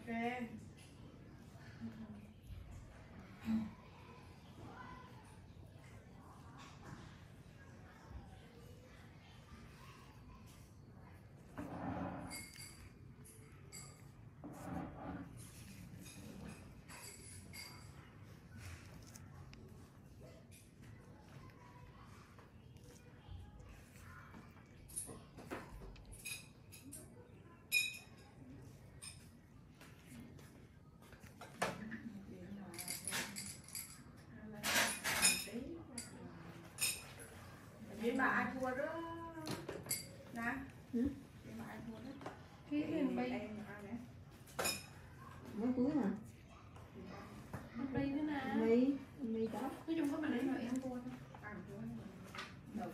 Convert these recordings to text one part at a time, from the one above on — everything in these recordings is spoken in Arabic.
Chuyện mà ai thua đó nè. Chuyện mà ai thua đó. Cái em bay em ai nè. Mới cuối hả? Anh bay nữa nè. Mì đó. Nói chung có mình lấy rồi em thua thôi. Ăn thua đâu.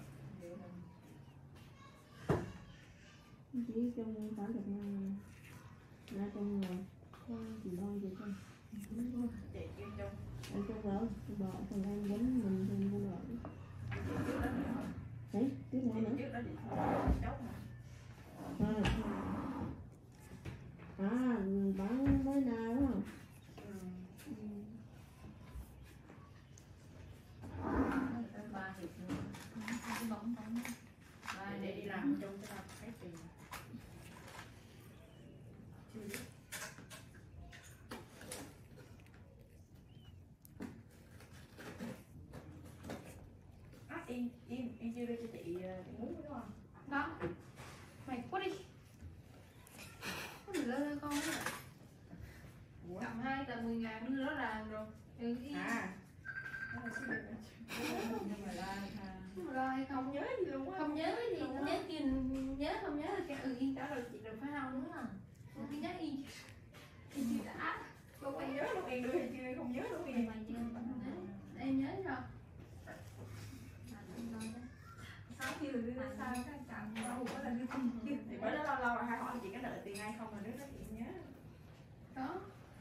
Chỉ trong khoảng được ra trong rồi. Chị đôi vậy thôi. Chị kêu trong. Ở trong vợ, bò phần ăn quấn mình thêm con lợn. Đấy, tiếp nữa nữa. Trước đó chị chốt mà. Bán mới nào đó. Ba thì cái bóng ba để đi làm trong cái tao cái tiền. Chưa biết. Em chưa đưa cho chị muốn đúng không? Đó. Mày quá đi. Có gì lên con đó. Cầm 2 tờ 10.000 nữa rõ ràng rồi. À. Nhưng mà lo hay không nhớ gì luôn á. Không nhớ gì, không nhớ gì, nhớ không nhớ là cái yên trả lời chị được phải không nữa à. Cái nhớ yên. Chị chưa đã. Lúc em nhớ lúc em đưa thì chưa không nhớ lúc em. Em nhớ rồi. Sao kêu đưa sao cái chồng đâu có là đưa không chứ. Thì bởi đó lâu lâu là hay hỏi chị có nợ tiền hay không mà đứa đó chị nhớ. Có.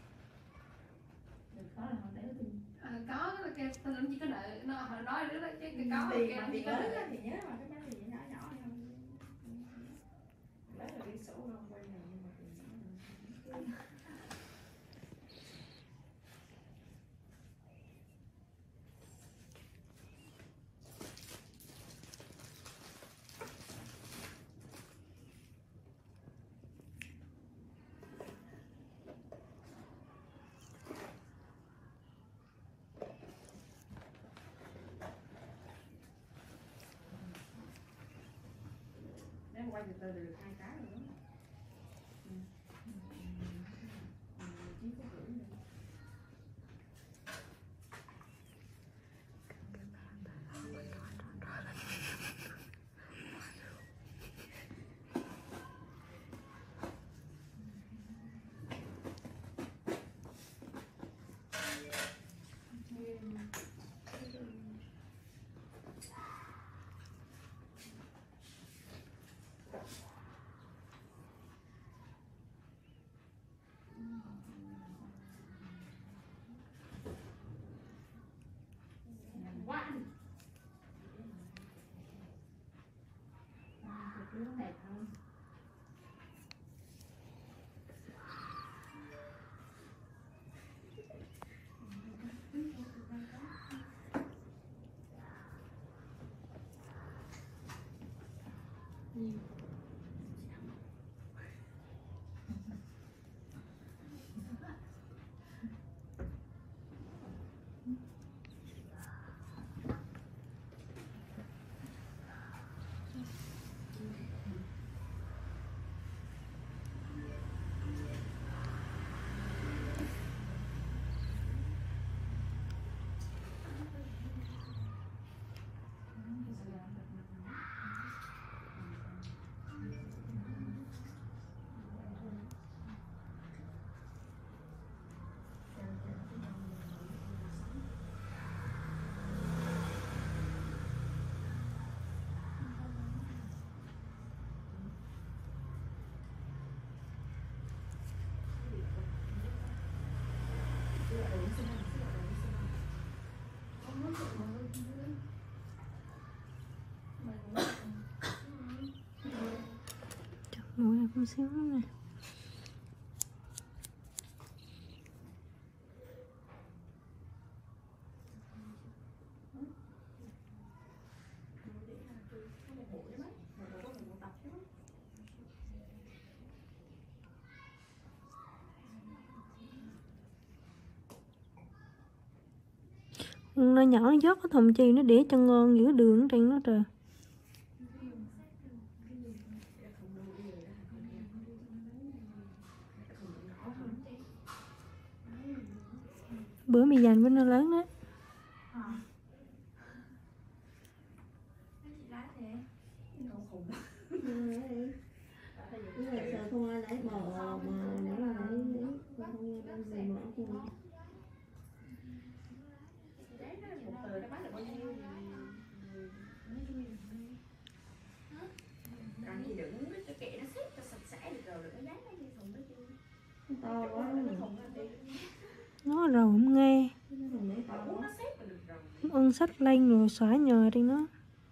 Được có là họ để tiền. Có cái tên chỉ có nợ nó họ nói đứa đó chứ cái có tiền mà chỉ có đứa thì nhớ mà cái mấy gì nhỏ nhỏ không. Lấy là đi sổ đâu quay này nhưng mà tiền. Quay từ từ được 2 cái rồi đó. Chí có gửi nữa. Đẹp hơn. Mũi này cũng xíu lắm nè. Nó nhỏ nó dốt cái thùng chi nó để cho ngon giữa đường trên nó trời. Bữa mì dành với nó lớn đó. Không ai lấy bò mà nếu mà lấy không gì mà không. Còn gì đừng cái kệ nó xếp cho sạch sẽ được rồi, đừng có dán cái thùng đó chứ. To quá Nó rồi không nghe. nó xếp là được rồi. Ân sách lên rồi xóa nhờ đi nó.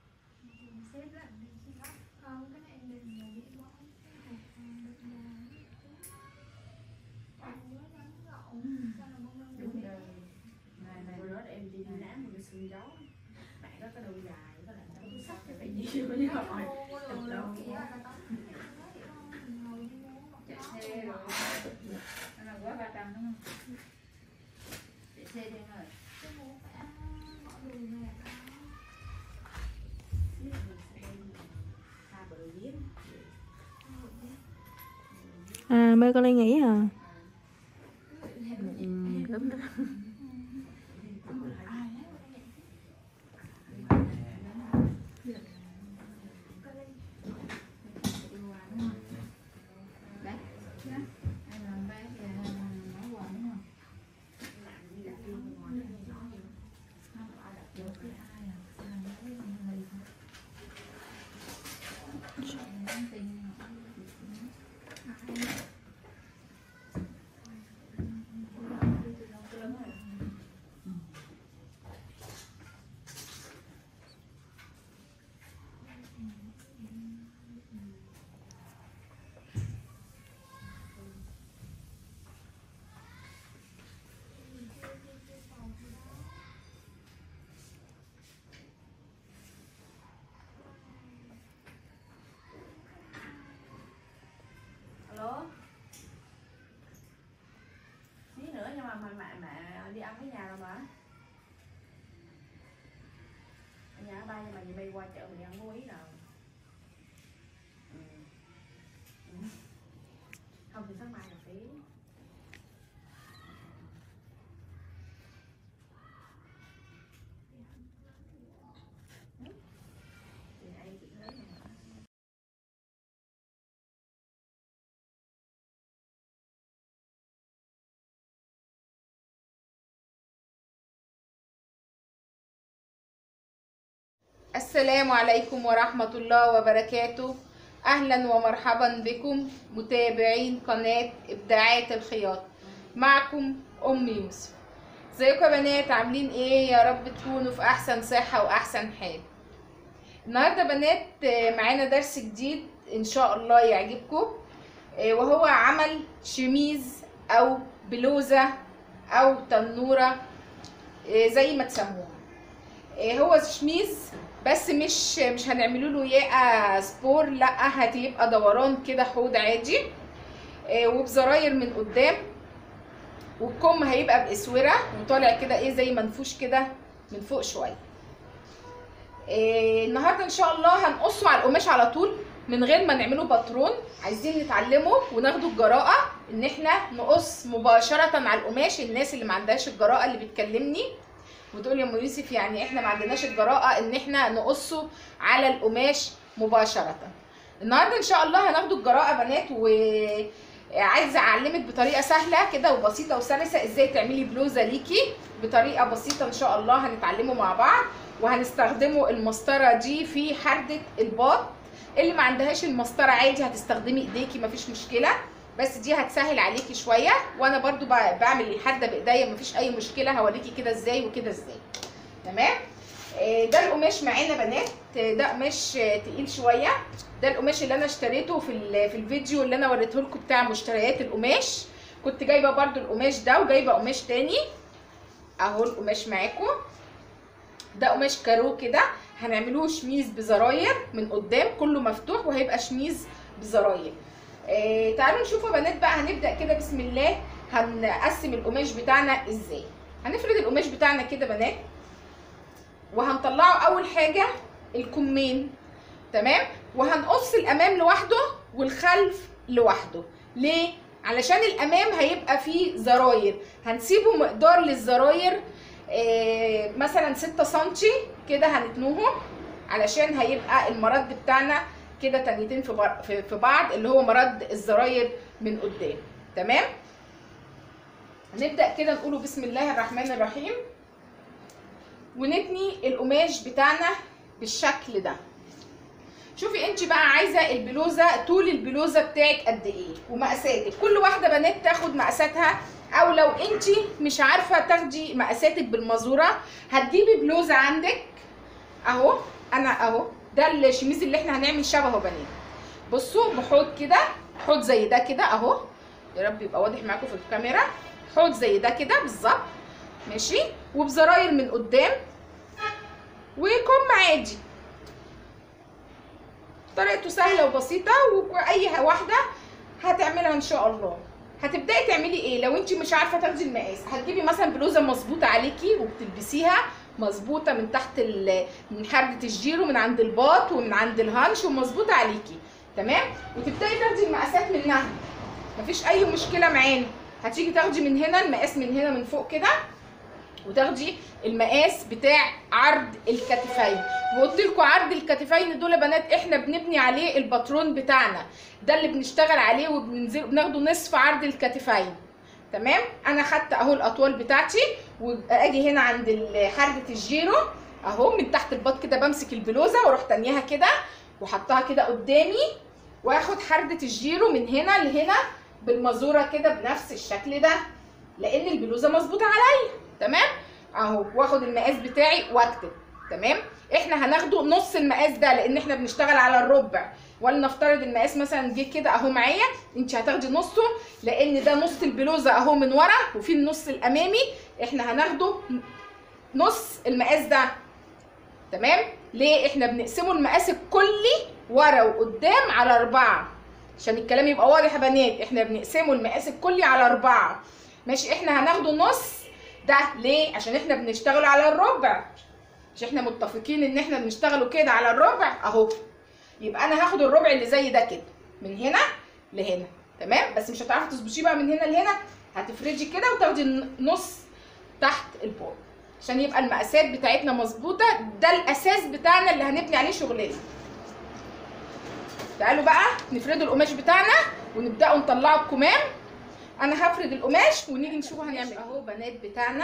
À mẹ con Lê nghỉ hả? Đúng đó. Mẹ đi ăn với nhà rồi mà. Ở nhà ba nhưng mà chị bay qua chợ mình ăn mua ý nào. Không thì sáng mai là phải. السلام عليكم ورحمة الله وبركاته. أهلا ومرحبا بكم متابعين قناة إبداعات الخياط. معكم أم يوسف. ازيكم يا بنات، عاملين ايه؟ يا رب تكونوا في أحسن صحة وأحسن حال. النهاردة بنات معانا درس جديد إن شاء الله يعجبكم، وهو عمل شميز أو بلوزة أو تنورة زي ما تسموها. هو شميز بس مش هنعمله له ياقه سبور، لا هتبقى دوران كده حوض عادي، وبزراير من قدام، والكم هيبقى باسوره وطالع كده ايه زي منفوش كده من فوق شويه. النهارده ان شاء الله هنقصه على القماش على طول من غير ما نعمله باترون. عايزين نتعلمه وناخده الجراءه ان احنا نقص مباشره على القماش. الناس اللي ما عندهاش الجراءه اللي بتكلمني وتقول يا ام يوسف يعني احنا ما عندناش الجراءه ان احنا نقصه على القماش مباشره. النهارده ان شاء الله هناخده الجراءه بنات، وعايزه اعلمك بطريقه سهله كده وبسيطه وسلسه ازاي تعملي بلوزه ليكي بطريقه بسيطه ان شاء الله. هنتعلمه مع بعض وهنستخدمه المسطره دي في حردة الباط. اللي ما عندهاش المسطره عادي هتستخدمي ايديكي مفيش مشكله، بس دي هتسهل عليكي شويه، وانا برضو بعمل الحده بايديا مفيش اي مشكله. هوريكي كده ازاي وكده ازاي. تمام. ده القماش معانا بنات، ده قماش تقيل شويه. ده القماش اللي انا اشتريته في الفيديو اللي انا وريته لكم بتاع مشتريات القماش. كنت جايبه برضو القماش ده وجايبه قماش تاني اهو. القماش معاكم ده قماش كارو كده، هنعملوه شميز بزراير من قدام كله مفتوح وهيبقى شميز بزراير. تعالوا نشوفوا يا بنات بقى. هنبدأ كده بسم الله. هنقسم القماش بتاعنا ازاي. هنفرد القماش بتاعنا كده بنات وهنطلعه اول حاجه الكمين، تمام، وهنقص الامام لوحده والخلف لوحده. ليه؟ علشان الامام هيبقى فيه زراير، هنسيبه مقدار للزراير مثلا 6 سنتي كده هنتنوهم، علشان هيبقى المرد بتاعنا كده تانيتين في بعض، اللي هو مرد الزراير من قدام. تمام. هنبدأ كده نقوله بسم الله الرحمن الرحيم، ونتني القماش بتاعنا بالشكل ده. شوفي انت بقى عايزه البلوزه، طول البلوزه بتاعك قد ايه ومقاساتك. كل واحده بنات تاخد مقاساتها، او لو انت مش عارفه تاخدي مقاساتك بالمزوره هتجيبي بلوزه عندك اهو. انا اهو ده الشميز اللي احنا هنعمل شبهه بنات. بصوا بحوض كده، حوض زي ده كده اهو، يا رب يبقى واضح معاكم في الكاميرا. حوض زي ده كده بالظبط، ماشي، وبزراير من قدام وكم عادي. طريقته سهله وبسيطه، واي واحده هتعملها ان شاء الله. هتبداي تعملي ايه لو انت مش عارفه تاخدي المقاس؟ هتجيبي مثلا بلوزه مظبوطه عليكي وبتلبسيها مظبوطه من تحت من حرده الجيرو، من عند الباط ومن عند الهانش، ومظبوطه عليكي، تمام، وتبداي تاخدي المقاسات منها، مفيش اي مشكله معانا. هتيجي تاخدي من هنا المقاس، من هنا من فوق كده، وتاخدي المقاس بتاع عرض الكتفين. وقلت لكم عرض الكتفين دول يا بنات احنا بنبني عليه الباترون بتاعنا، ده اللي بنشتغل عليه وبناخده نصف عرض الكتفين. تمام. انا خدت اهو الاطوال بتاعتي، واجي هنا عند حرده الجيرو اهو من تحت الباط كده، بمسك البلوزه واروح تانيها كده وحطها كده قدامي، واخد حرده الجيرو من هنا لهنا بالمزوره كده بنفس الشكل ده، لان البلوزه مظبوطه عليا. تمام اهو، واخد المقاس بتاعي واكتب. تمام. احنا هناخده نص المقاس ده لان احنا بنشتغل على الربع، ولنفترض المقاس مثلا جه كده اهو معايا، انت هتاخدي نصه لان ده نص البلوزه اهو من ورا، وفي النص الامامي احنا هناخده نص المقاس ده. تمام. ليه؟ احنا بنقسمه المقاس الكلي ورا وقدام على 4، عشان الكلام يبقى واضح يا بنات. احنا بنقسمه المقاس الكلي على 4، ماشي. احنا هناخده نص ده ليه؟ عشان احنا بنشتغل على الربع، مش احنا متفقين ان احنا بنشتغلوا كده على الربع اهو. يبقى انا هاخد الربع اللي زي ده كده من هنا لهنا، تمام. بس مش هتعرفي تظبطيه بقى من هنا لهنا، هتفرجي كده وتاخدي نص تحت البول عشان يبقى المقاسات بتاعتنا مظبوطه. ده الاساس بتاعنا اللي هنبني عليه شغلنا. تعالوا بقى نفردوا القماش بتاعنا ونبداوا نطلعوا الكمام. انا هفرد القماش ونيجي نشوف هنعمل اهو. بنات بتاعنا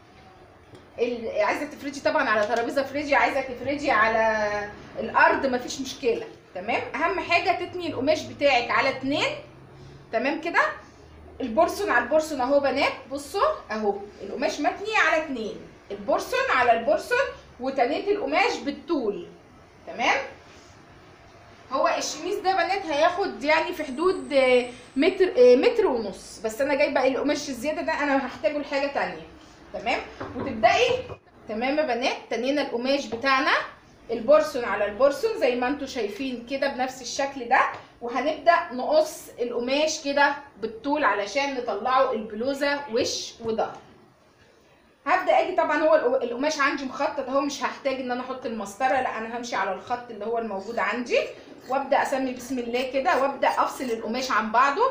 عايزه تفرجي طبعا على ترابيزه فريجي، عايزه تفرجي على الارض، مفيش مشكله. تمام. اهم حاجه تتني القماش بتاعك على 2. تمام كده. البورسون على البورسون اهو بنات، بصوا اهو القماش متني على 2، البورسون على البورسون، وتنيت القماش بالطول. تمام. هو الشميز ده بنات هياخد يعني في حدود متر ونص، بس انا جايبه القماش الزياده ده انا هحتاجه لحاجه تانيه. تمام. وتبداي. تمام يا بنات، تنينا القماش بتاعنا البورسون على البورسون زي ما انتم شايفين كده بنفس الشكل ده، وهنبدا نقص القماش كده بالطول علشان نطلعه البلوزه وش وظهر. هبدا اجي طبعا هو القماش عندي مخطط اهو، مش هحتاج ان انا احط المسطره، لا انا همشي على الخط اللي هو الموجود عندي، وابدا اسمي بسم الله كده، وابدا افصل القماش عن بعضه.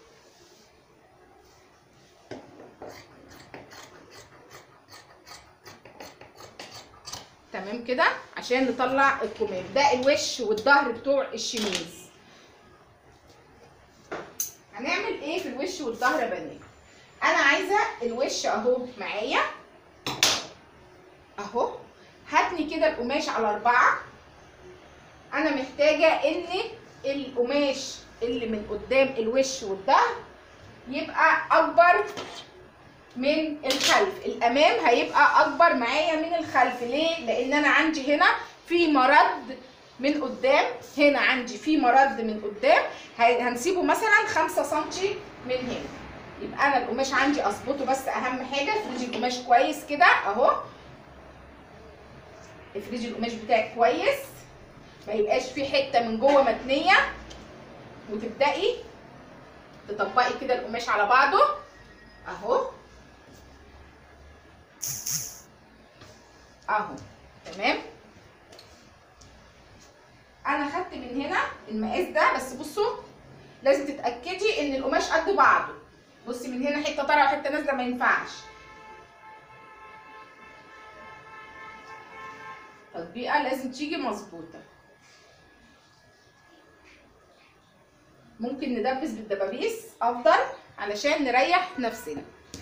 تمام كده عشان نطلع الكمام. ده الوش والظهر بتوع الشميز. هنعمل ايه في الوش والظهر يا بنات؟ انا عايزه الوش اهو معايا اهو، هاتني كده القماش على 4. انا محتاجه ان القماش اللي من قدام الوش والظهر يبقى اكبر من الخلف، الامام هيبقى اكبر معايا من الخلف. ليه؟ لان انا عندي هنا في مرد من قدام، هنا عندي في مرد من قدام هنسيبه مثلا 5 سم من هنا. يبقى انا القماش عندي اظبطه، بس اهم حاجه افرجي القماش كويس كده اهو، افرجي القماش بتاعك كويس ما يبقاش في حته من جوه متنيه، وتبداي تطبقي كده القماش على بعضه اهو اهو. تمام. انا خدت من هنا المقاس ده، بس بصوا لازم تتاكدي ان القماش قد بعضه. بصي من هنا حته طالعه وحته نازله، ما ينفعش. تطبيقه لازم تيجي مظبوطه. ممكن ندبس بالدبابيس افضل علشان نريح نفسنا.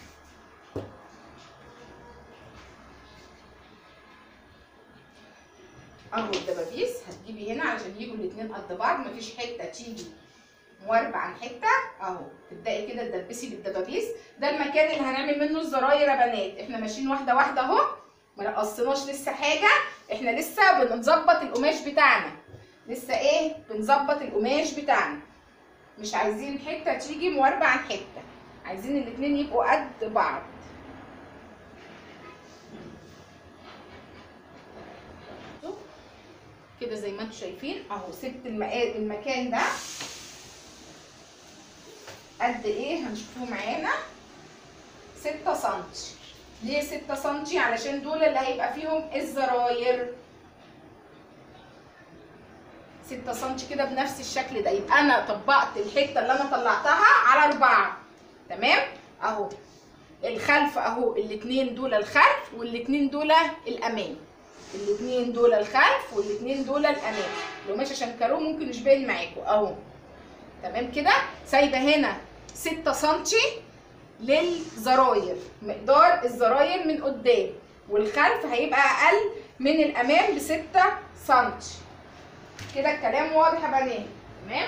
اهو الدبابيس هتجيبي هنا علشان يجوا الاتنين قد بعض، مفيش حته تيجي مواربه عن حته. اهو تبداي كده تدبسي بالدبابيس. ده المكان اللي هنعمل منه الزراير يا بنات. احنا ماشيين واحده واحده اهو، ما نقصناش لسه حاجه، احنا لسه بنظبط القماش بتاعنا. لسه ايه؟ بنظبط القماش بتاعنا. مش عايزين حته تيجي مواربه عن حته، عايزين الاتنين يبقوا قد بعض. كده زي ما انتم شايفين اهو. سبت المكان ده قد ايه هنشوفوه معانا، 6 سم. ليه 6 سم؟ علشان دول اللي هيبقى فيهم الزراير. 6 سم كده بنفس الشكل ده. يبقى انا طبقت الحته اللي انا طلعتها على 4. تمام. اهو الخلف اهو، الاتنين دول الخلف والاتنين دول الامام. الاتنين دول الخلف والاتنين دول الامام. لو ماشي عشان كارو ممكن مش باين معاكم اهو. تمام كده. سايبه هنا 6 سم للزراير، مقدار الزراير من قدام، والخلف هيبقى اقل من الامام ب6 سم. كده الكلام واضح يا بنات؟ تمام.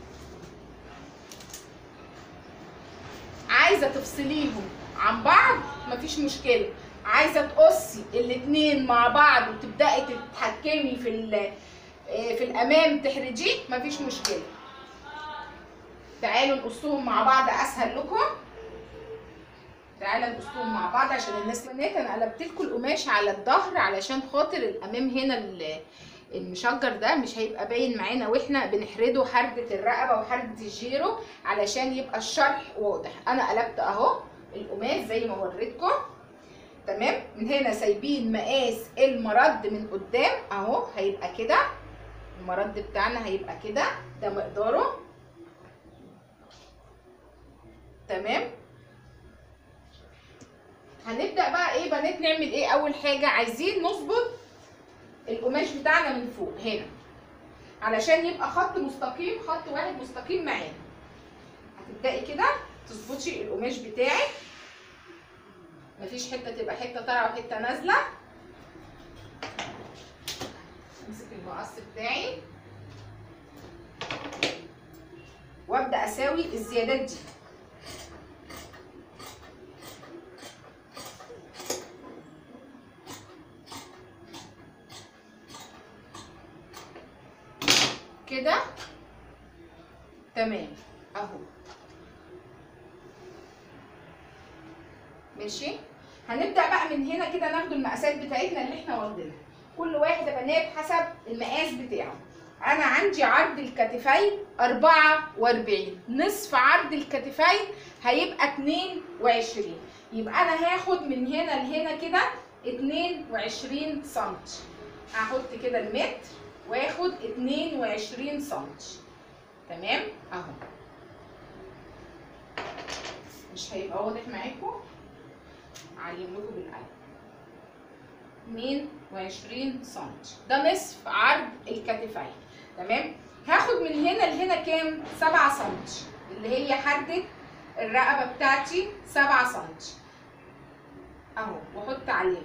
عايزه تفصليهم عن بعض مفيش مشكله. عايزه تقصي الاتنين مع بعض وتبداي تتحكمي في الامام تحرجيه مفيش مشكله. تعالوا نقصهم مع بعض اسهل لكم. تعالوا نقصهم مع بعض عشان الناس. بنات انا قلبت لكم القماش على الظهر علشان خاطر الامام هنا المشجر ده مش هيبقى باين معانا واحنا بنحرده حردة الرقبه وحردة الجيرو، علشان يبقى الشرح واضح. انا قلبت اهو القماش زي ما وريتكم. تمام. من هنا سايبين مقاس المرد من قدام اهو، هيبقى كده. المرد بتاعنا هيبقى كده، ده مقداره. تمام. هنبدأ بقى ايه بنات نعمل ايه؟ اول حاجة عايزين نظبط القماش بتاعنا من فوق هنا علشان يبقى خط مستقيم، خط واحد مستقيم معانا. هتبدأي كده تظبطي القماش بتاعك، مفيش حتة تبقى حتة طالعة وحتة نازلة. امسك المقص بتاعي وابدأ اساوي الزيادات دي. كده تمام اهو. ماشي. هنبدأ بقى من هنا كده ناخد المقاسات بتاعتنا اللي احنا واخدينها. كل واحد يا بنات حسب المقاس بتاعه. انا عندي عرض الكتفين 44، نصف عرض الكتفين هيبقى 22، يبقى انا هاخد من هنا لهنا كده 22 سم. هحط كده المتر واخد 22 سم. تمام اهو. مش هيبقى واضح معاكم، اعلم لكم بالقلم. 22 سم ده نصف عرض الكتفين. تمام. هاخد من هنا لهنا كام؟ 7 سم، اللي هي حدة الرقبة بتاعتي 7 سم اهو، واحط علامة.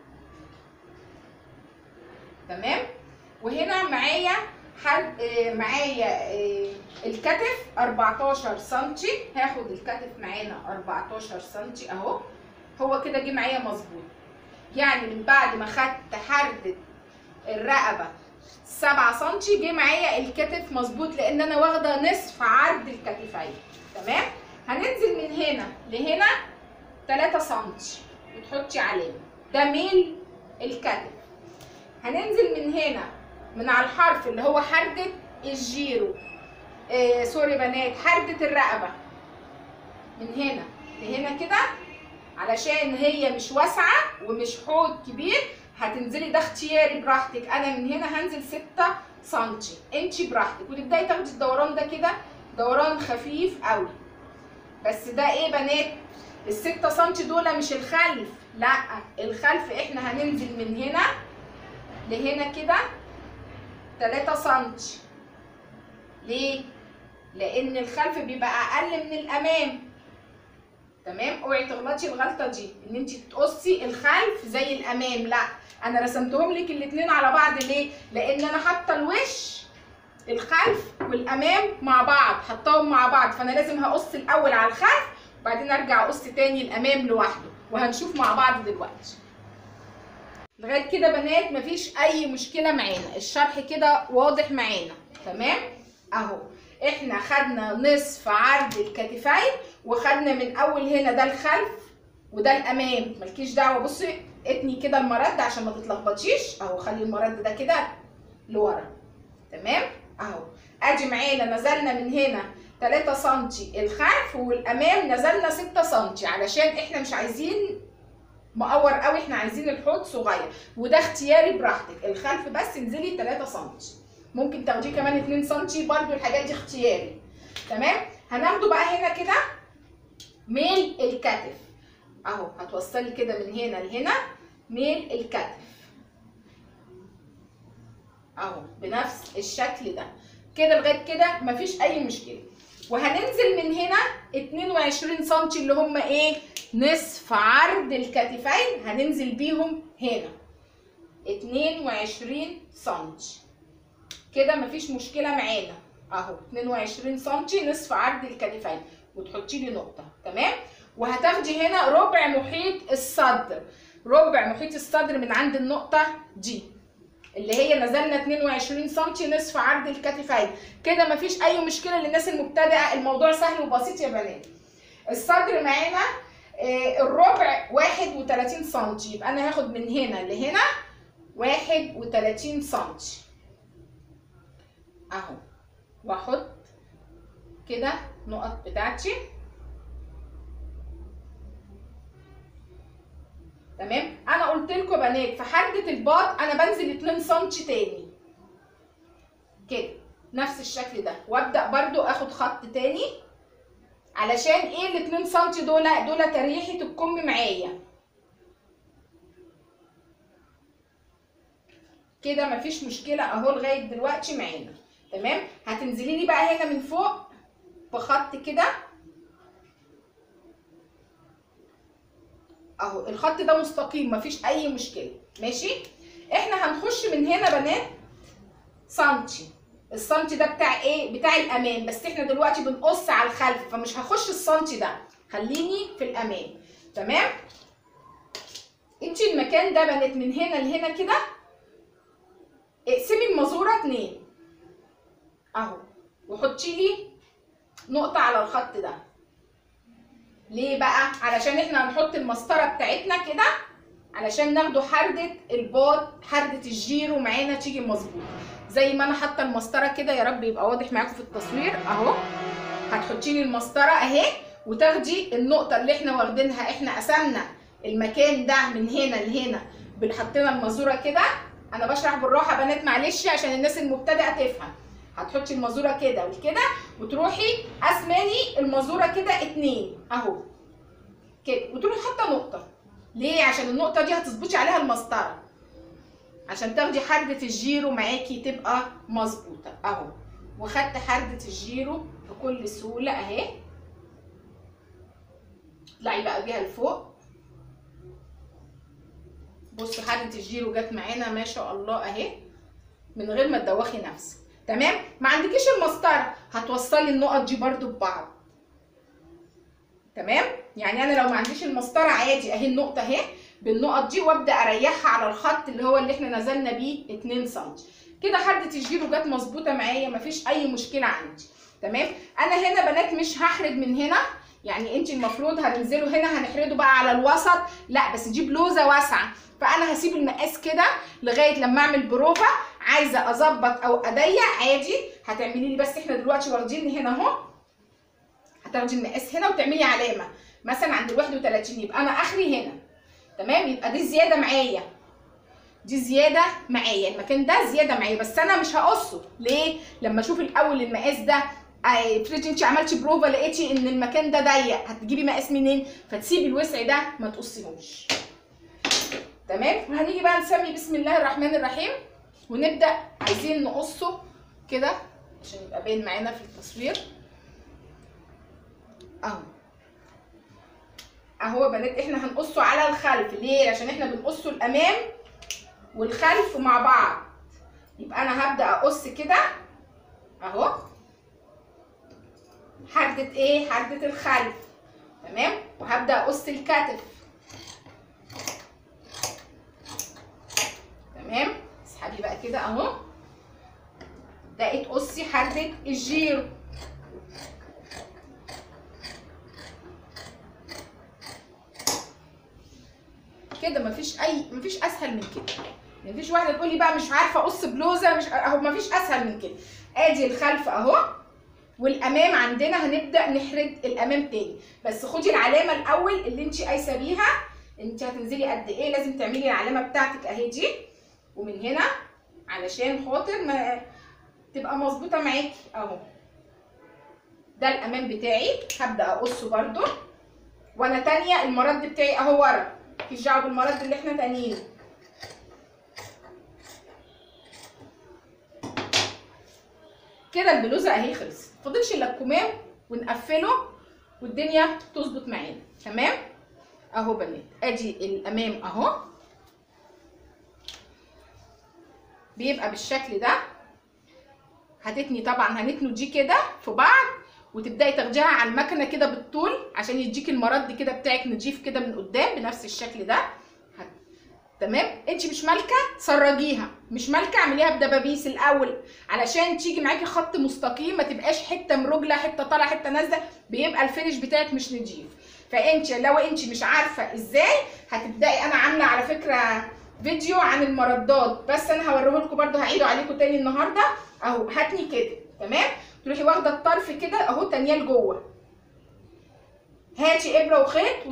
تمام. وهنا معايا معايا الكتف 14 سم. هاخد الكتف معانا 14 سم اهو. هو كده جه معايا مظبوط. يعني من بعد ما خدت حردة الرقبة 7 سم جه معايا الكتف مظبوط، لان انا واخده نصف عرض الكتفين. تمام. هننزل من هنا لهنا 3 سم وتحطي علامه، ده ميل الكتف. هننزل من هنا من على الحرف اللي هو حردة الجيرو، سوري بنات، حردة الرقبة، من هنا لهنا كده علشان هي مش واسعة ومش حوض كبير. هتنزلي، ده اختياري براحتك، انا من هنا هنزل 6 سم، انت براحتك، وتبداي تاخدي الدوران ده كده دوران خفيف قوي. بس ده ايه بنات؟ ال6 سم دول مش الخلف، لا الخلف احنا هننزل من هنا لهنا كده 3 سم. ليه؟ لان الخلف بيبقى اقل من الامام. تمام؟ اوعي تغلطي الغلطه دي ان انت تقصي الخلف زي الامام، لا انا رسمتهم لك الاثنين على بعض. ليه؟ لان انا حاطه الوش الخلف والامام مع بعض، حطاهم مع بعض، فانا لازم هقص الاول على الخلف وبعدين ارجع اقص تاني الامام لوحده، وهنشوف مع بعض دلوقتي. لغايه كده بنات مفيش اي مشكله معانا، الشرح كده واضح معانا. تمام؟ اهو احنا خدنا نصف عرض الكتفين، وخدنا من اول هنا ده الخلف وده الامام، مالكيش دعوه. بصي اتني كده المرد عشان ما تتلخبطيش، اهو خلي المرد ده كده لورا. تمام؟ اهو ادي معانا نزلنا من هنا 3 سم الخلف، والامام نزلنا 6 سم، علشان احنا مش عايزين مقور قوي، احنا عايزين الحوض صغير، وده اختياري براحتك. الخلف بس انزلي 3 سم، ممكن تاخديه كمان 2 سم برده، الحاجات دي اختياري. تمام؟ هناخده بقى هنا كده ميل الكتف، اهو هتوصلي كده من هنا لهنا ميل الكتف، اهو بنفس الشكل ده كده لغايه كده مفيش اي مشكله. وهننزل من هنا 22 سم اللي هم ايه؟ نصف عرض الكتفين، هننزل بيهم هنا 22 سم كده مفيش مشكله معانا، اهو 22 سم نصف عرض الكتفين، وتحطي لي نقطه. تمام؟ وهتاخدي هنا ربع محيط الصدر، ربع محيط الصدر من عند النقطه دي اللي هي نزلنا 22 سم نصف عرض الكتفين. كده مفيش اي مشكله للناس المبتدئه، الموضوع سهل وبسيط يا بنات. الصدر معانا الربع 31 سم، يبقى انا هاخد من هنا لهنا 31 سم اهو، واحط كده نقط بتاعتي. تمام؟ انا قلت لكم يا بنات في حردة الباط انا بنزل 2 سم تاني كده نفس الشكل ده، وابدا برضو اخد خط تاني علشان ايه؟ ال 2 سم دول تريحه الكم معايا كده مفيش مشكله اهو لغايه دلوقتي معانا. تمام؟ هتنزلي لي بقى هنا من فوق بخط كده اهو، الخط ده مستقيم مفيش اي مشكله. ماشي؟ احنا هنخش من هنا بنات سنتي، السنتي ده بتاع ايه؟ بتاع الامام، بس احنا دلوقتي بنقص على الخلف، فمش هخش السنتي ده، خليني في الامام. تمام؟ انتي المكان ده بنات من هنا لهنا كده اقسمي المزوره 2 اهو، وحطي لي نقطه على الخط ده. ليه بقى؟ علشان احنا هنحط المسطره بتاعتنا كده علشان ناخدوا حردة الباط، حردة الجيرو معانا تيجي مظبوط. زي ما انا حاطه المسطره كده، يا رب يبقى واضح معاكم في التصوير اهو. هتحطي لي المسطره اهي، وتاخدي النقطه اللي احنا واخدينها، احنا قسمنا المكان ده من هنا لهنا، حطينا المازوره كده. انا بشرح بالراحه يا بنات معلش عشان الناس المبتدئه تفهم. هتحطي المازوره كده وكده، وتروحي قسماني المازوره كده 2 اهو كده، وتروحي حاطه نقطه. ليه؟ عشان النقطه دي هتظبطي عليها المسطره عشان تاخدي حردة الجيرو معاكي تبقى مظبوطه اهو. وخدت حردة الجيرو بكل سهوله اهي. اطلعي بقى بيها لفوق. بصوا حردة الجيرو جت معانا ما شاء الله اهي من غير ما تدوخي نفسك. تمام؟ ما عندكيش المسطره، هتوصلي النقط دي برده ببعض. تمام؟ يعني انا لو ما عنديش المسطره عادي اهي النقطه اهي بالنقط دي، وابدا اريحها على الخط اللي هو اللي احنا نزلنا بيه 2 سم كده. حردة الجيرو جت مظبوطه معايا، مفيش اي مشكله عندي. تمام؟ انا هنا بنات مش هحرد من هنا، يعني انت المفروض هننزله هنا هنحرده بقى على الوسط، لا بس دي بلوزه واسعه، فانا هسيب المقاس كده لغايه لما اعمل بروفه. عايزه اظبط او اضيق عادي هتعملي لي، بس احنا دلوقتي واخدين هنا اهو، هتاخدي المقاس هنا وتعملي علامه مثلا عند ال 31، يبقى انا اخري هنا. تمام؟ يبقى دي زياده معايا. دي زياده معايا، المكان ده زياده معايا، بس انا مش هقصه. ليه؟ لما اشوف الاول المقاس ده، افرضي انت عملتي بروفا لقيتي ان المكان ده ضيق، هتجيبي مقاس منين؟ فتسيبي الوسع ده ما تقصيهوش. تمام. هنيجي بقى نسمي بسم الله الرحمن الرحيم ونبدا. عايزين نقصه كده عشان يبقى باين معانا في التصوير. اهو يا بنات، احنا هنقصه على الخلف. ليه؟ عشان احنا بنقصه الامام والخلف مع بعض. يبقى انا هبدا اقص كده اهو حدة ايه؟ حدة الخلف. تمام. وهبدا اقص الكتف. تمام. اسحبي بقى كده اهو، بدأت تقصي حدة الجيرو. كده مفيش اسهل من كده. مفيش واحده تقول لي بقى مش عارفه اقص بلوزه، مش اهو، مفيش اسهل من كده. ادي الخلف اهو، والامام عندنا هنبدا نحرد الامام تاني. بس خدي العلامه الاول اللي انت قايسه بيها، انت هتنزلي قد ايه. لازم تعملي العلامه بتاعتك اهي دي، ومن هنا علشان خاطر ما تبقى مظبوطه معاكي اهو. ده الامام بتاعي، هبدا اقصه برده وانا تانيه المرد بتاعي اهو ورا، مفيش دعوه بالمرد اللي احنا تانيينه. كده البلوزه اهي خلصت، مفضلش الا الكمام ونقفله والدنيا تظبط معانا. تمام اهو بنات، ادي الامام اهو بيبقى بالشكل ده. هتتني طبعا، هنتنوا دي كده في بعض وتبداي تاخديها على المكنه كده بالطول عشان يديكي المرد كده بتاعك نضيف كده من قدام بنفس الشكل ده. تمام. انت مش مالكه سرجيها، مش مالكه اعمليها بدبابيس الاول علشان تيجي معاكي خط مستقيم، ما تبقاش حته مرجله، حته طالعه، حته نازله، بيبقى الفينش بتاعك مش نضيف. فانت لو انت مش عارفه ازاي هتبداي، انا عامله على فكره فيديو عن المردات، بس انا هوريه لكم برده، هعيده عليكم تاني النهارده اهو. هاتني كده تمام، تروحي واخده الطرف كده اهو تانيه لجوه، هاتي ابره وخيط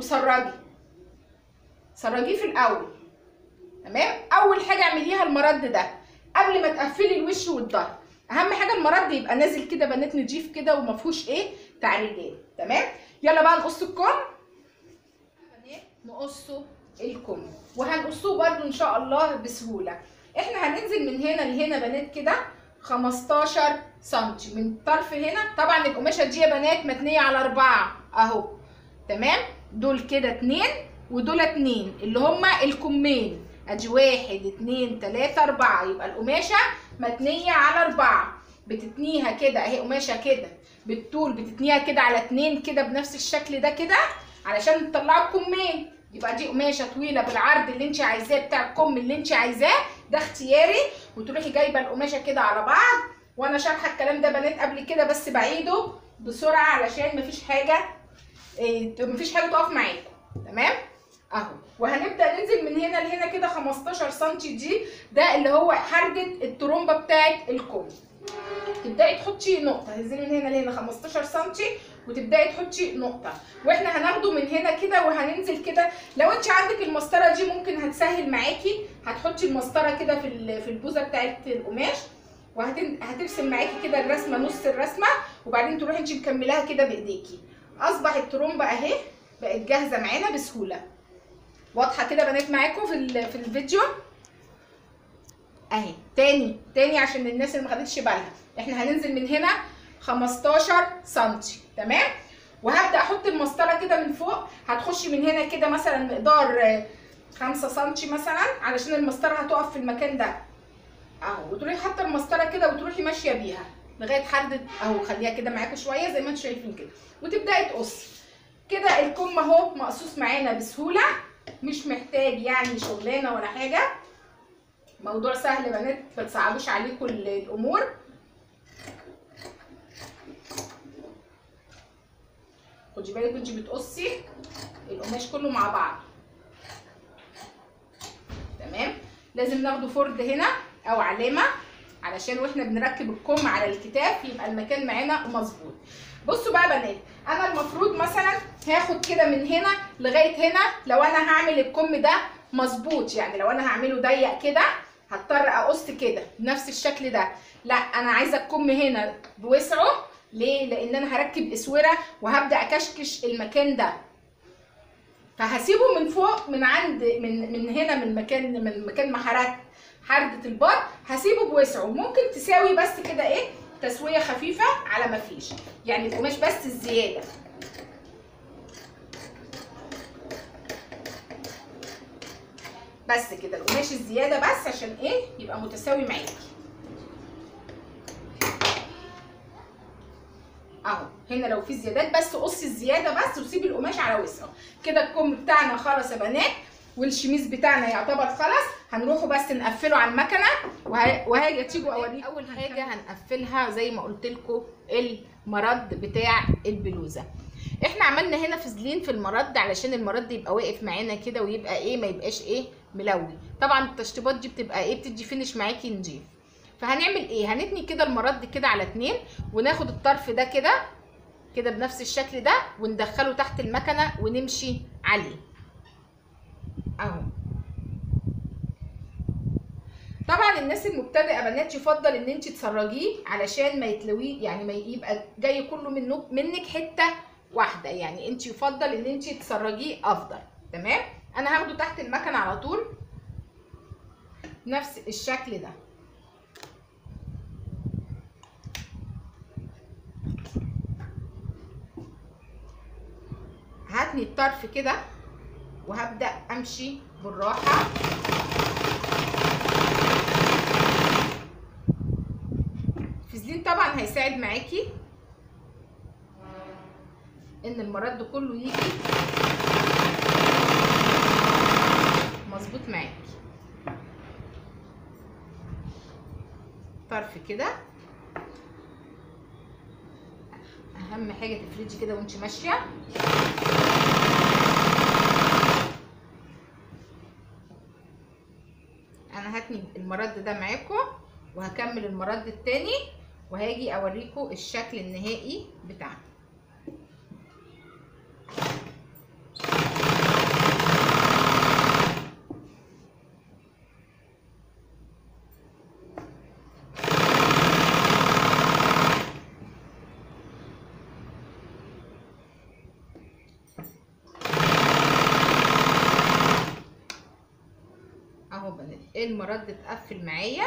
سرجيه في الاول. تمام. اول حاجه اعمليها المرد ده قبل ما تقفلي الوش والظهر. اهم حاجه المرد يبقى نازل كده بنات نضيف كده وما فيهوش ايه تعريجات. تمام. يلا بقى نقص الكم بنات، نقصه الكم وهنقصوه برده ان شاء الله بسهوله. احنا هننزل من هنا لهنا بنات كده 15 سم من الطرف هنا. طبعا القماشه دي يا بنات متنيه على 4 اهو. تمام. دول كده 2 ودول 2 اللي هما الكمين. ادي 1 2 3 4، يبقى القماشه متنيه على 4. بتتنيها كده اهي، قماشه كده بالطول بتتنيها كده على 2 كده بنفس الشكل ده كده علشان تطلعوا الكمين. يبقى دي قماشه طويله بالعرض اللي انت عايزاه بتاع الكم اللي انت عايزاه، ده اختياري. وتروحي جايبه القماشه كده على بعض، وانا شارحه الكلام ده بنات قبل كده بس بعيده بسرعه علشان مفيش حاجه تقف معاكم. تمام اهو. وهنبدا ننزل من هنا لهنا كده 15 سم. دي ده اللي هو حرجه الترومبه بتاعت الكم. تبداي تحطي نقطه، تنزلي من هنا لهنا 15 سم وتبداي تحطي نقطه، واحنا هناخده من هنا كده وهننزل كده. لو انت عندك المسطره دي ممكن هتسهل معاكي، هتحطي المسطره كده في البوزه بتاعت القماش وهترسم معاكي كده الرسمه، نص الرسمه، وبعدين تروحي انت مكملاها كده بايديكي. اصبح الترومبه اهي بقت جاهزه معانا بسهوله. واضحه كده بنات معاكم في الفيديو اهي. تاني عشان الناس اللي ما خدتش بالها، احنا هننزل من هنا 15 سم. تمام. وهبدا احط المسطره كده من فوق، هتخشي من هنا كده مثلا مقدار 5 سم مثلا علشان المسطره هتقف في المكان ده اهو، وتروحي حاطه المسطره كده وتروحي ماشيه بيها لغايه حد اهو. خليها كده معاكم شويه زي ما انتم شايفين كده، وتبداي تقصي كده. الكم اهو مقصوص معانا بسهوله، مش محتاج يعني شغلانه ولا حاجه، موضوع سهل بنات، ما تصعبوش عليكم الامور. خدي بالك وانتي بتقصي القماش كله مع بعض. تمام. لازم ناخده فرد هنا او علامه علشان واحنا بنركب الكم على الكتاف يبقى المكان معانا مظبوط. بصوا بقى بنات، انا المفروض مثلا هاخد كده من هنا لغايه هنا. لو انا هعمل الكم ده مظبوط. يعني لو انا هعمله ضيق كده هضطر اقص كده بنفس الشكل ده، لا انا عايزه الكم هنا بوسعه. ليه؟ لان انا هركب اسوره وهبدا اكشكش المكان ده، فهسيبه من فوق من عند من هنا من مكان ما حردة البار، هسيبه بوسعه. ممكن تساوي بس كده ايه تسويه خفيفه على ما فيش، يعني القماش بس الزياده. بس كده القماش الزياده بس عشان ايه يبقى متساوي معاكي. اهو هنا لو في زيادات بس قصي الزياده بس وسيبي القماش على وسعه. كده الكم بتاعنا خلص يا بنات، والشميز بتاعنا يعتبر خلص. هنروحوا بس نقفله على المكنه وهاجي تيجوا اوريكم. اول حاجه هنقفلها زي ما قلت لكم المرد بتاع البلوزه. احنا عملنا هنا فازلين في المرد علشان المرد يبقى واقف معانا كده ويبقى ايه ما يبقاش ايه ملوي. طبعا التشطيبات دي بتبقى ايه بتدي فينش معاكي نضيف. فهنعمل ايه؟ هنتني كده المرد كده على 2 وناخد الطرف ده كده بنفس الشكل ده وندخله تحت المكنه ونمشي عليه اهو. طبعا الناس المبتدئه بنات يفضل ان انت تسرجيه علشان ما يتلويه، يعني ما يبقى جاي كله منك حته واحده، يعني انت يفضل ان انت تسرجيه افضل. تمام؟ انا هاخده تحت المكنه على طول نفس الشكل ده. هاتني الطرف كده وهبدأ امشي بالراحة. الفازلين طبعا هيساعد معاكي ان المرد كله يجي مظبوط معاكي. طرف كده، اهم حاجه تفردي كده وانت ماشيه. انا هتني المرد ده معاكم وهكمل المرد التاني وهاجي اوريكم الشكل النهائي بتاعنا. اهو بنات المرد اتقفل معايا.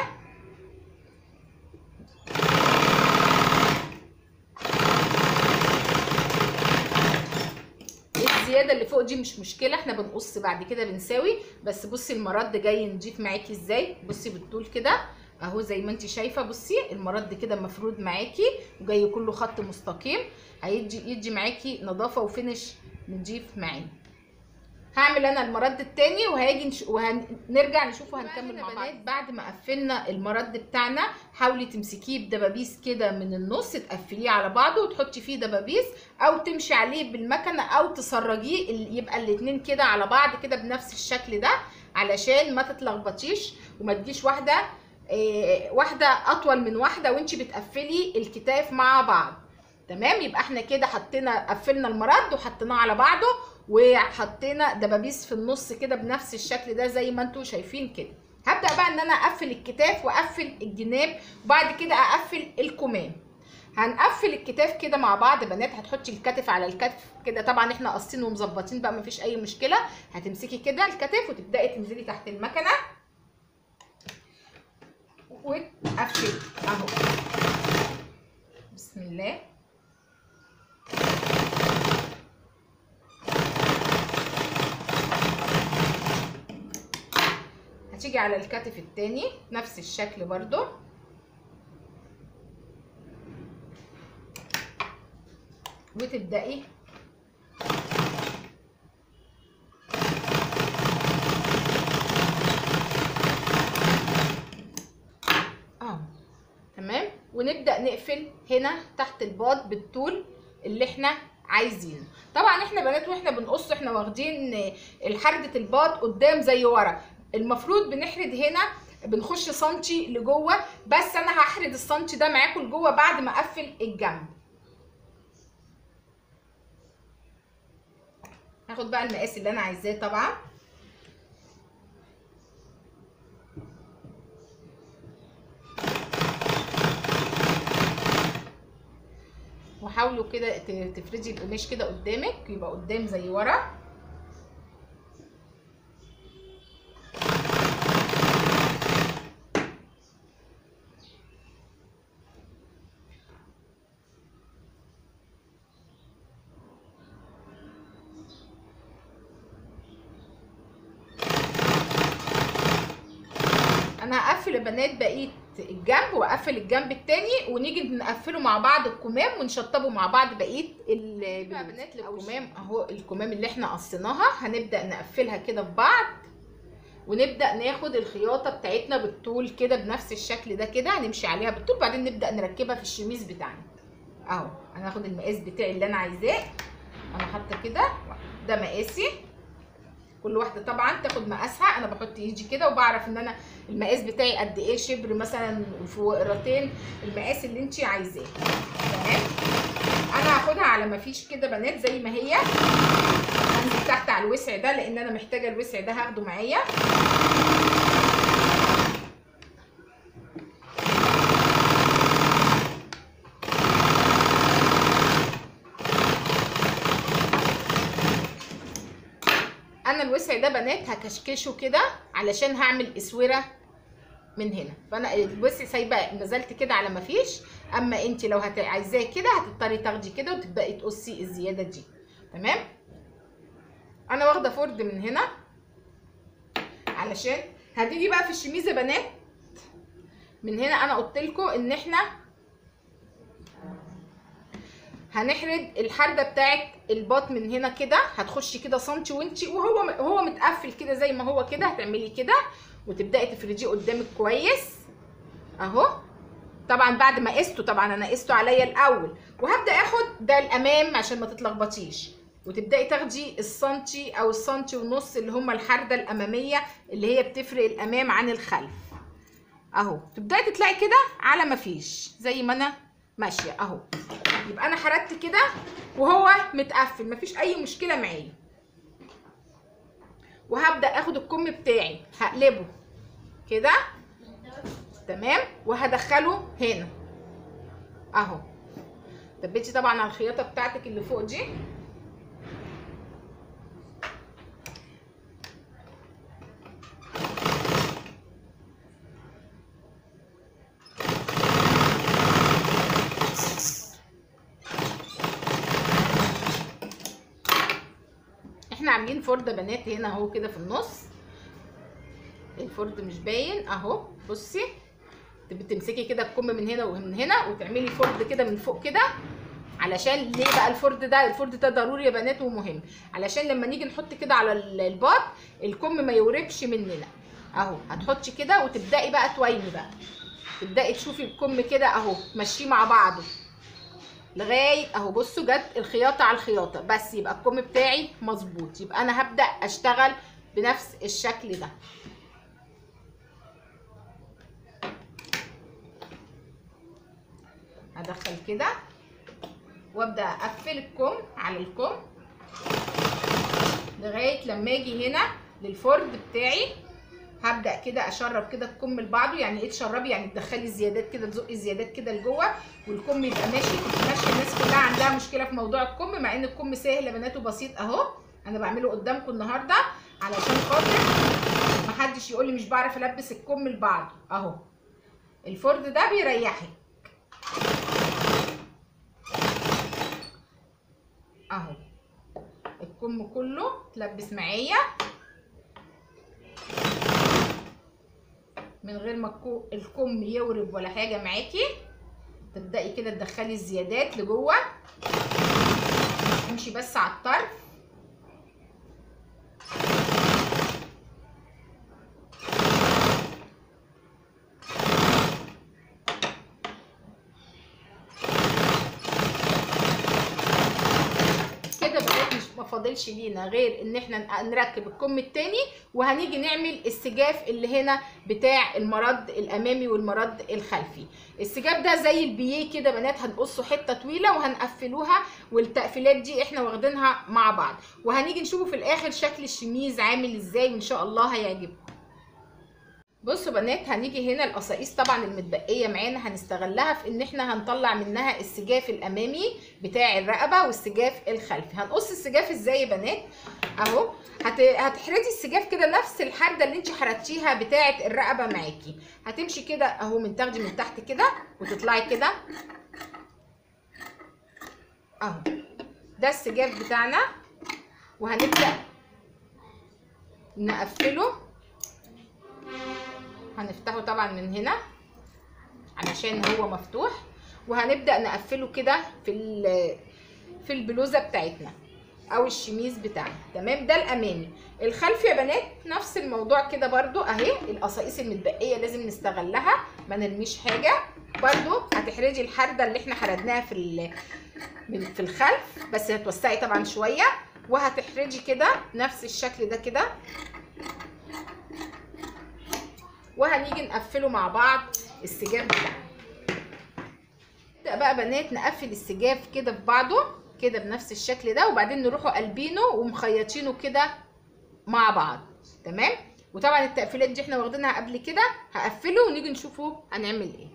الزياده اللي فوق دي مش مشكله، احنا بنقص بعد كده بنساوي. بس بصي المرد جاي نضيف معاكي ازاي، بصي بالطول كده اهو زي ما انت شايفه. بصي المرد كده مفرود معاكي وجاي كله خط مستقيم، يدي معاكي نظافه وفينش نضيف معانا. هعمل انا المرد التاني وهاجي وهنرجع نشوفه هنكمل مع بعض. بعد ما قفلنا المرد بتاعنا حاولي تمسكيه بدبابيس كده من النص، تقفليه على بعضه وتحطي فيه دبابيس او تمشي عليه بالمكنه او تسرجيه يبقى الاتنين كده على بعض كده بنفس الشكل ده علشان ما تتلخبطيش وما تجيش واحده اطول من واحده وانتي بتقفلي الكتاف مع بعض. تمام؟ يبقى احنا كده قفلنا المرد وحطيناه على بعضه وحطينا دبابيس في النص كده بنفس الشكل ده زي ما انتم شايفين كده. هبدأ بقى ان انا اقفل الكتاف واقفل الجناب وبعد كده اقفل الكمام. هنقفل الكتاف كده مع بعض يا بنات. هتحطي الكتف على الكتف كده، طبعا احنا قاصين ومظبطين بقى مفيش اي مشكله. هتمسكي كده الكتف وتبداي تنزلي تحت المكنه وتقفلي اهو. بسم الله. هتيجي على الكتف التاني نفس الشكل برضو وتبدأي تمام. ونبدأ نقفل هنا تحت الباط بالطول اللي احنا عايزينه. طبعا احنا بنات واحنا بنقص احنا واخدين حردة الباط قدام زي ورا، المفروض بنحرد هنا بنخش سنتي لجوه، بس انا هحرد السنتي ده معاكم لجوه بعد ما اقفل الجنب. هاخد بقى المقاس اللي انا عايزاه طبعا وحاولوا كده تفردي القماش كده قدامك، يبقى قدام زي ورا. انا هقفل يا بنات بقيه الجنب واقفل الجنب التاني، ونيجي نقفله مع بعض الكمام ونشطبه مع بعض بقيه بنات الكمام. اهو الكمام اللي احنا قصيناها هنبدا نقفلها كده في بعض، ونبدا ناخد الخياطه بتاعتنا بالطول كده بنفس الشكل ده كده، هنمشي عليها بالطول، بعدين نبدا نركبها في الشميز بتاعنا. اهو انا هاخد المقاس بتاعي اللي انا عايزاه، انا حاطه كده ده مقاسي. كل واحده طبعا تاخد مقاسها، انا بحط ايدي كده وبعرف ان انا المقاس بتاعي قد ايه، شبر مثلا في وقرتين، المقاس اللي انت عايزاه. تمام. انا هاخدها على ما فيش كده بنات زي ما هي، هنزل تحت على الوسع ده لان انا محتاجه الوسع ده هاخده معايا. انا الوسع ده بنات هكشكشه كده علشان هعمل اسوره من هنا، فانا الوسع سايبه نزلت كده على ما فيش. اما انت لو عايزاه كده هتضطري تاخدي كده وتبداي تقصي الزياده دي. تمام. انا واخده فرد من هنا علشان هتيجي بقى في الشميز يا بنات من هنا. انا قلت لكم ان احنا هنحرد الحرده بتاعت الباط من هنا كده، هتخشي كده سنتي وانتي وهو متقفل كده زي ما هو كده، هتعملي كده وتبداي تفرديه قدامك كويس اهو. طبعا بعد ما قسته، طبعا انا قسته عليا الاول، وهبدا اخد ده الامام عشان ما تتلخبطيش، وتبداي تاخدي السنتي او السنتي ونص اللي هما الحرده الاماميه اللي هي بتفرق الامام عن الخلف اهو. تبداي تطلعي كده على ما فيش زي ما انا ماشيه اهو. يبقى انا حردت كده وهو متقفل، مفيش اي مشكله معايا. وهبدا اخد الكم بتاعي هقلبه كده تمام، وهدخله هنا اهو. ثبتي طبعا على الخياطه بتاعتك اللي فوق دي. احنا عاملين فرده بنات هنا اهو كده في النص، الفرد مش باين اهو. بصي بتمسكي كده الكم من هنا ومن هنا وتعملي فرد كده من فوق كده. علشان ليه بقى الفرد ده؟ الفرد ده ضروري يا بنات ومهم، علشان لما نيجي نحط كده على الباط الكم ما يوربش مننا اهو. هتحطي كده وتبداي بقى تويني بقى، تبداي تشوفي الكم كده اهو ماشيه مع بعضه لغايه اهو. بصوا جت الخياطه على الخياطه بس، يبقى الكم بتاعي مظبوط. يبقى انا هبدا اشتغل بنفس الشكل ده. هدخل كده وابدا اقفل الكم على الكم لغايه لما اجي هنا للفرد بتاعي. هبدا كده اشرب كده الكم لبعضه. يعني ايه تشربي؟ يعني تدخلي الزيادات كده، تزقي الزيادات كده لجوه والكم يبقى ماشي. الناس كلها عندها مشكله في موضوع الكم، مع ان الكم سهل يا بنات وبسيط اهو. انا بعمله قدامكم النهارده علشان خاطر محدش يقول لي مش بعرف البس الكم لبعضه اهو. الفرد ده بيريحك اهو. الكم كله تلبس معايا من غير ما الكم يورب ولا حاجه معاكي. تبداي كده تدخلي الزيادات لجوه، امشي بس على الطرف كده. بقيت ما فاضلش لينا غير ان احنا نركب الكم التاني، وهنيجي نعمل السجاف اللي هنا بتاع المرد الامامي والمرد الخلفي. السجاف ده زي البيه كده بنات، هنقصه حته طويله وهنقفلوها، والتقفيلات دي احنا واخدينها مع بعض، وهنيجي نشوفه في الاخر شكل الشميز عامل ازاي وان شاء الله هيعجبكم. بصوا بنات، هنيجي هنا القصاقيس طبعا المتبقيه معانا هنستغلها في ان احنا هنطلع منها السجاف الامامي بتاع الرقبه والسجاف الخلفي. هنقص السجاف ازاي يا بنات؟ اهو هتحردي السجاف كده نفس الحرده اللي انت حردتيها بتاعه الرقبه معاكي. هتمشي كده اهو، تاخدي من تحت كده وتطلعي كده اهو، ده السجاف بتاعنا. وهنبدا نقفله، هنفتحه طبعا من هنا علشان هو مفتوح، وهنبدا نقفله كده في البلوزه بتاعتنا او الشميز بتاعنا. تمام، ده الامامي. الخلفي يا بنات نفس الموضوع كده برضو اهي. القصاقيس المتبقيه لازم نستغلها، ما نرميش حاجه. برضو هتحرجي الحرده اللي احنا حردناها في الخلف، بس هتوسعي طبعا شويه، وهتحرجي كده نفس الشكل ده كده، وهنيجي نقفله مع بعض السجاف بتاعنا. نبدا بقى بنات نقفل السجاف كده في بعضه كده بنفس الشكل ده، وبعدين نروحوا قلبينه ومخيطينه كده مع بعض. تمام، وطبعا التقفيلات دي احنا واخدينها قبل كده. هقفله ونيجي نشوفه هنعمل ايه.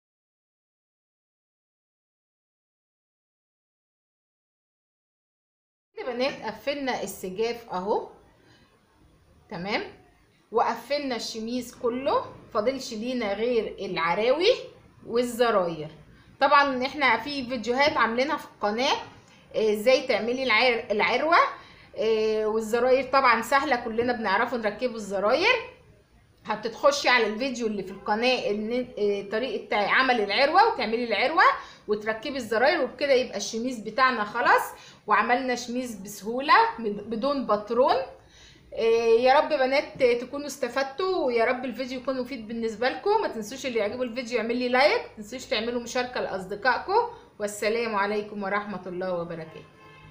كده بنات قفلنا السجاف اهو. تمام، وقفلنا الشميز كله، فاضلش لينا غير العراوي والزراير. طبعا احنا في فيديوهات عاملينها في القناه ازاي تعملي العروه والزراير. طبعا سهله، كلنا بنعرفه نركبوا الزراير. هتخشي على الفيديو اللي في القناه طريقه عمل العروه، وتعملي العروه وتركبي الزراير، وبكده يبقى الشميز بتاعنا خلاص، وعملنا شميز بسهوله بدون باترون. يا رب بنات تكونوا استفدتوا، ويا رب الفيديو يكون مفيد بالنسبه لكم. ما تنسوش اللي يعجبه الفيديو يعمل لي لايك، ما تنسوش تعملوا مشاركه لاصدقائكم. والسلام عليكم ورحمه الله وبركاته.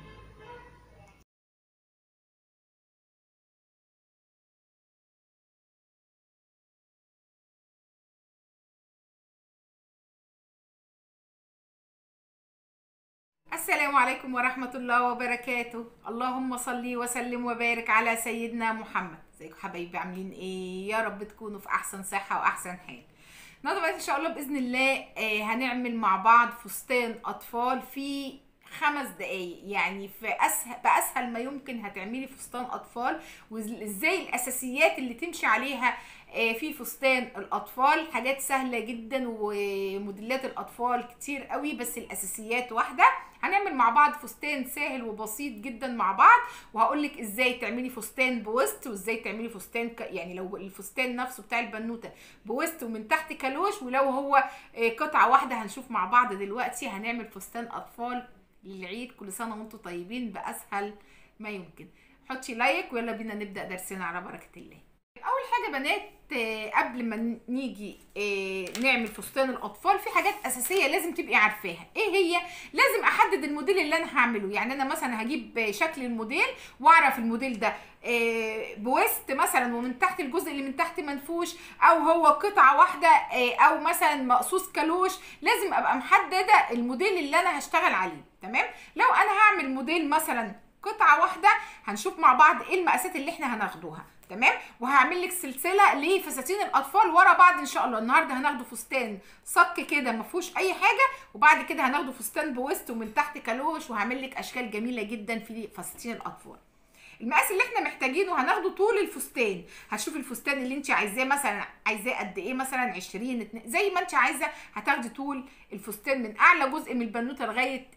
السلام عليكم ورحمة الله وبركاته. اللهم صل وسلم وبارك على سيدنا محمد. ازيكم حبايبي، عاملين ايه؟ يا رب تكونوا في احسن صحة واحسن حال. النهارده ان شاء الله باذن الله هنعمل مع بعض فستان اطفال في 5 دقايق، يعني باسهل ما يمكن هتعملي فستان اطفال، وازاي الاساسيات اللي تمشي عليها في فستان الاطفال. حاجات سهله جدا، وموديلات الاطفال كتير قوي، بس الاساسيات واحده. هنعمل مع بعض فستان سهل وبسيط جدا مع بعض، وهقولك ازاي تعملي فستان بوست، وازاي تعملي فستان يعني لو الفستان نفسه بتاع البنوته بوست ومن تحت كالوش، ولو هو قطعه واحده. هنشوف مع بعض دلوقتي هنعمل فستان اطفال للعيد. كل سنه وانتم طيبين باسهل ما يمكن. حطي لايك ويلا بينا نبدا درسنا على بركه الله. اول حاجه بنات، قبل ما نيجي نعمل فستان الاطفال، في حاجات اساسيه لازم تبقي عارفاها. ايه هي؟ لازم احدد الموديل اللي انا هعمله. يعني انا مثلا هجيب شكل الموديل واعرف الموديل ده بويست مثلا، ومن تحت الجزء اللي من تحت منفوش، او هو قطعه واحده، او مثلا مقصوص كالوش. لازم ابقى محدده الموديل اللي انا هشتغل عليه. تمام، لو انا هعمل موديل مثلا قطعه واحده، هنشوف مع بعض ايه المقاسات اللي احنا هناخدوها. تمام، وهعمل لك سلسله لفساتين الاطفال ورا بعض ان شاء الله. النهارده هناخده فستان صك كده ما فيهوش اي حاجه، وبعد كده هناخده فستان بويست ومن تحت كالوش، وهعمل لك اشكال جميله جدا في فساتين الاطفال. المقاس اللي احنا محتاجينه هناخده طول الفستان. هتشوفي الفستان اللي انت عايزاه، مثلا عايزاه قد ايه، مثلا 20 2 زي ما انت عايزه. هتاخدي طول الفستان من اعلى جزء من البنوته لغايه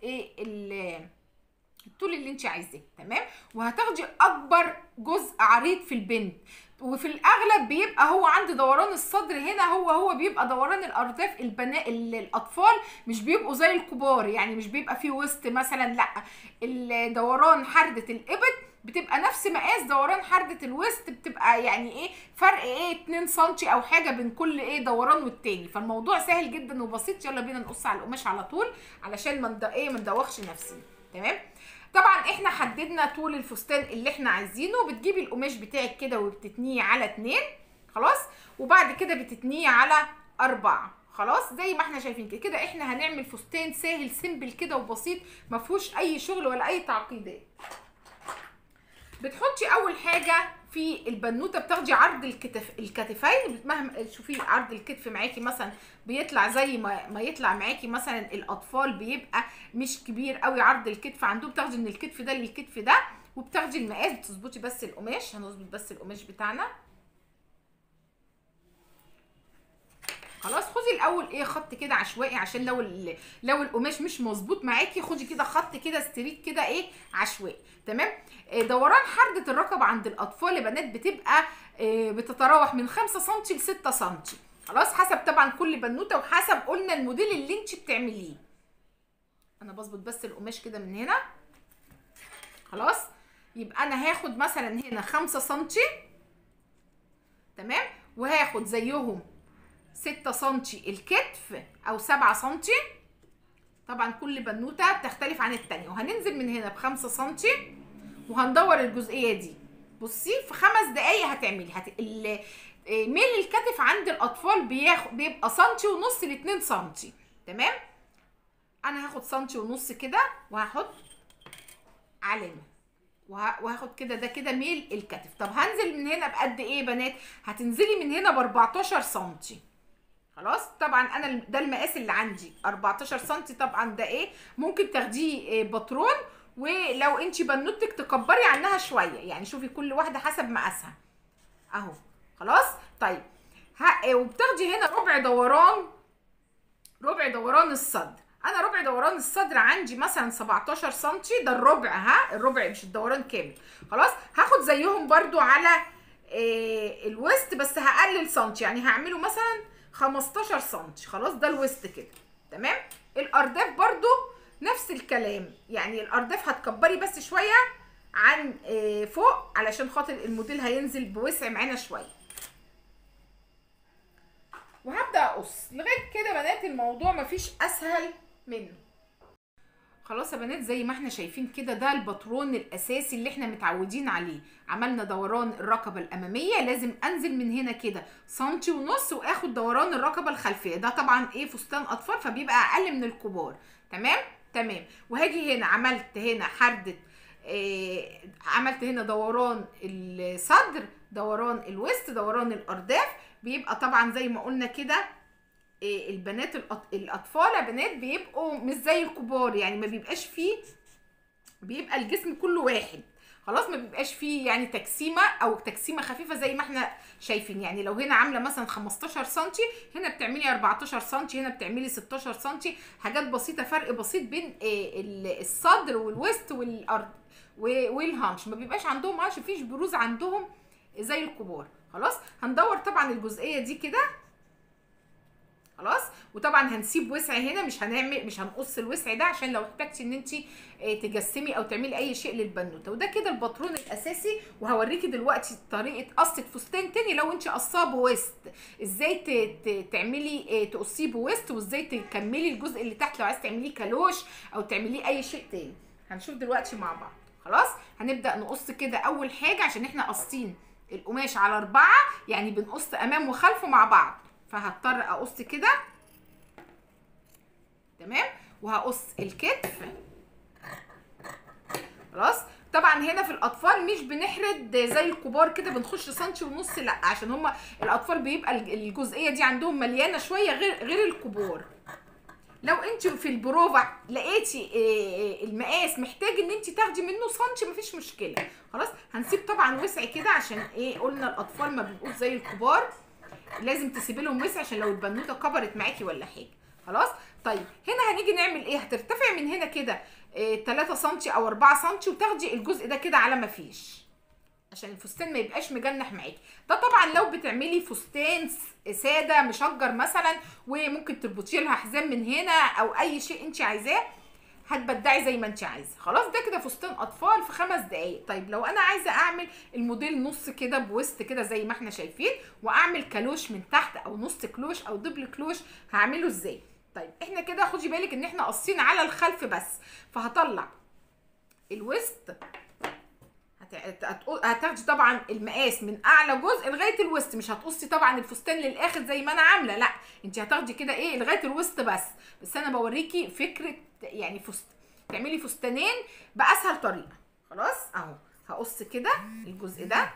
الطول اللي انت عايزاه. تمام، وهتاخدي اكبر جزء عريض في البنت. وفي الاغلب بيبقى هو عند دوران الصدر هنا، هو بيبقى دوران الارداف. الاطفال مش بيبقوا زي الكبار، يعني مش بيبقى فيه وسط مثلا، لا، الدوران حردة الابط بتبقى نفس مقاس دوران حردة الوسط. بتبقى يعني ايه فرق 2 سم او حاجه بين كل دوران والتاني. فالموضوع سهل جدا وبسيط. يلا بينا نقص على القماش على طول علشان ما ندوخش نفسنا. تمام، طبعا احنا حددنا طول الفستان اللي احنا عايزينه. بتجيبي القماش بتاعك كده وبتتنيه على 2 خلاص، وبعد كده بتتنيه على 4 خلاص، زي ما احنا شايفين كده. احنا هنعمل فستان سهل سيمبل كده وبسيط، ما فيهوش اي شغل ولا اي تعقيدات. بتحطي اول حاجه في البنوته بتاخدي عرض الكتفين. مهما شوفي عرض الكتف معاكي مثلا بيطلع زي ما يطلع معاكي مثلا الاطفال بيبقى مش كبير قوي عرض الكتف عندهم، بتاخدي من الكتف ده للكتف ده، وبتاخدي المقاس بتظبطي بس القماش. هنظبط بس القماش بتاعنا. خلاص خدي الاول ايه خط كده عشوائي، عشان لو القماش مش مظبوط معاكي خدي كده خط كده ستريت كده ايه عشوائي. تمام. دوران حردة الرقبه عند الاطفال يا بنات بتبقى بتتراوح من 5 سم ل 6 سم. خلاص حسب طبعا كل بنوته وحسب قلنا الموديل اللي انت بتعمليه. انا بظبط بس القماش كده من هنا. خلاص يبقى انا هاخد مثلا هنا 5 سم. تمام. وهاخد زيهم 6 سم الكتف او 7 سم. طبعا كل بنوته بتختلف عن الثانيه. وهننزل من هنا ب5 سم وهندور الجزئيه دي. بصي في 5 دقايق هتعملي ميل الكتف عند الاطفال بيبقى سنتي ونص ل 2 سم. تمام. انا هاخد سنتي ونص كده وهحط علامه وهاخد كده ده كده ميل الكتف. طب هنزل من هنا بقد ايه يا بنات؟ هتنزلي من هنا ب 14 سم. خلاص طبعا انا ده المقاس اللي عندي 14 سم. طبعا ده ايه ممكن تاخديه باترون، ولو انت بنوتك تكبري عنها شويه، يعني شوفي كل واحده حسب مقاسها اهو. خلاص طيب وبتاخدي هنا ربع دوران الصدر. انا ربع دوران الصدر عندي مثلا 17 سم، ده الربع، الربع مش الدوران كامل. خلاص هاخد زيهم برضو على الوسط بس هقلل سنتي، يعني هعمله مثلا 15 سم. خلاص ده الوسط كده. تمام. الارداف برضو نفس الكلام، يعني الارداف هتكبري بس شويه عن فوق علشان خاطر الموديل هينزل بوسع معانا شويه. وهبدا اقص لغايه كده بنات. الموضوع مفيش اسهل منه. خلاص يا بنات زي ما احنا شايفين كده ده الباترون الاساسي اللي احنا متعودين عليه. عملنا دوران الرقبه الاماميه، لازم انزل من هنا كده سنتي ونص واخد دوران الرقبه الخلفيه. ده طبعا ايه فستان اطفال فبيبقى اقل من الكبار. تمام. تمام. وهاجي هنا عملت هنا حردة عملت هنا دوران الصدر، دوران الوسط، دوران الارداف. بيبقى طبعا زي ما قلنا كده البنات الاطفال يا بنات بيبقوا مش زي الكبار، يعني ما بيبقاش فيه، بيبقى الجسم كله واحد. خلاص ما بيبقاش فيه يعني تجسيمه او تجسيمه خفيفه زي ما احنا شايفين. يعني لو هنا عامله مثلا 15 سم هنا بتعملي 14 سم، هنا بتعملي 16 سم. حاجات بسيطه، فرق بسيط بين الصدر والوسط والهانش. ما بيبقاش عندهم هانش، مفيش بروز عندهم زي الكبار. خلاص هندور طبعا الجزئيه دي كده. خلاص وطبعا هنسيب وسع هنا، مش هنقص الوسع ده عشان لو احتاجتي ان انت تجسمي او تعملي اي شيء للبنوته. وده كده الباترون الاساسي. وهوريكي دلوقتي طريقه قصه فستان تاني لو انت قصاه بويست، ازاي تعملي تقصيه بويست، وازاي تكملي الجزء اللي تحت لو عايزه تعمليه كالوش او تعمليه اي شيء تاني. هنشوف دلوقتي مع بعض. خلاص هنبدا نقص كده اول حاجه عشان احنا قاصين القماش على 4، يعني بنقص امام وخلفه مع بعض، فهضطر اقص كده. تمام. وهقص الكتف. خلاص طبعا هنا في الاطفال مش بنحرد زي الكبار كده بنخش سنتي ونص، لا، عشان هما الاطفال بيبقى الجزئيه دي عندهم مليانه شويه غير الكبار. لو انت في البروفا لقيتي المقاس محتاج ان انت تاخدي منه سنتي مفيش مشكله. خلاص هنسيب طبعا وسع كده عشان ايه قلنا الاطفال ما بيبقوش زي الكبار، لازم تسيبي لهم وسع عشان لو البنوته كبرت معاكي ولا حاجه. خلاص طيب هنا هنيجي نعمل ايه؟ هترتفعي من هنا كده 3 سم او 4 سم وتاخدي الجزء ده كده على ما فيش عشان الفستان ما يبقاش مجنح معاكي. ده طبعا لو بتعملي فستان ساده مشجر مثلا وممكن تربطي لها حزام من هنا او اي شيء انت عايزاه، هتبدعي زي ما انت عايزه. خلاص ده كده فستان اطفال في 5 دقايق. طيب لو انا عايزه اعمل الموديل نص كده بوسط كده زي ما احنا شايفين، واعمل كالوش من تحت او نص كلوش او دبل كلوش، هعمله ازاي؟ طيب احنا كده خدي بالك ان احنا قاصين على الخلف بس، فهطلع الوسط. هتاخدي طبعا المقاس من اعلى جزء لغايه الوسط، مش هتقصي طبعا الفستان للاخر زي ما انا عامله، لا انت هتاخدي كده ايه لغايه الوسط بس انا بوريكي فكره يعني تعملي فستانين باسهل طريقه. خلاص اهو هقص كده الجزء ده.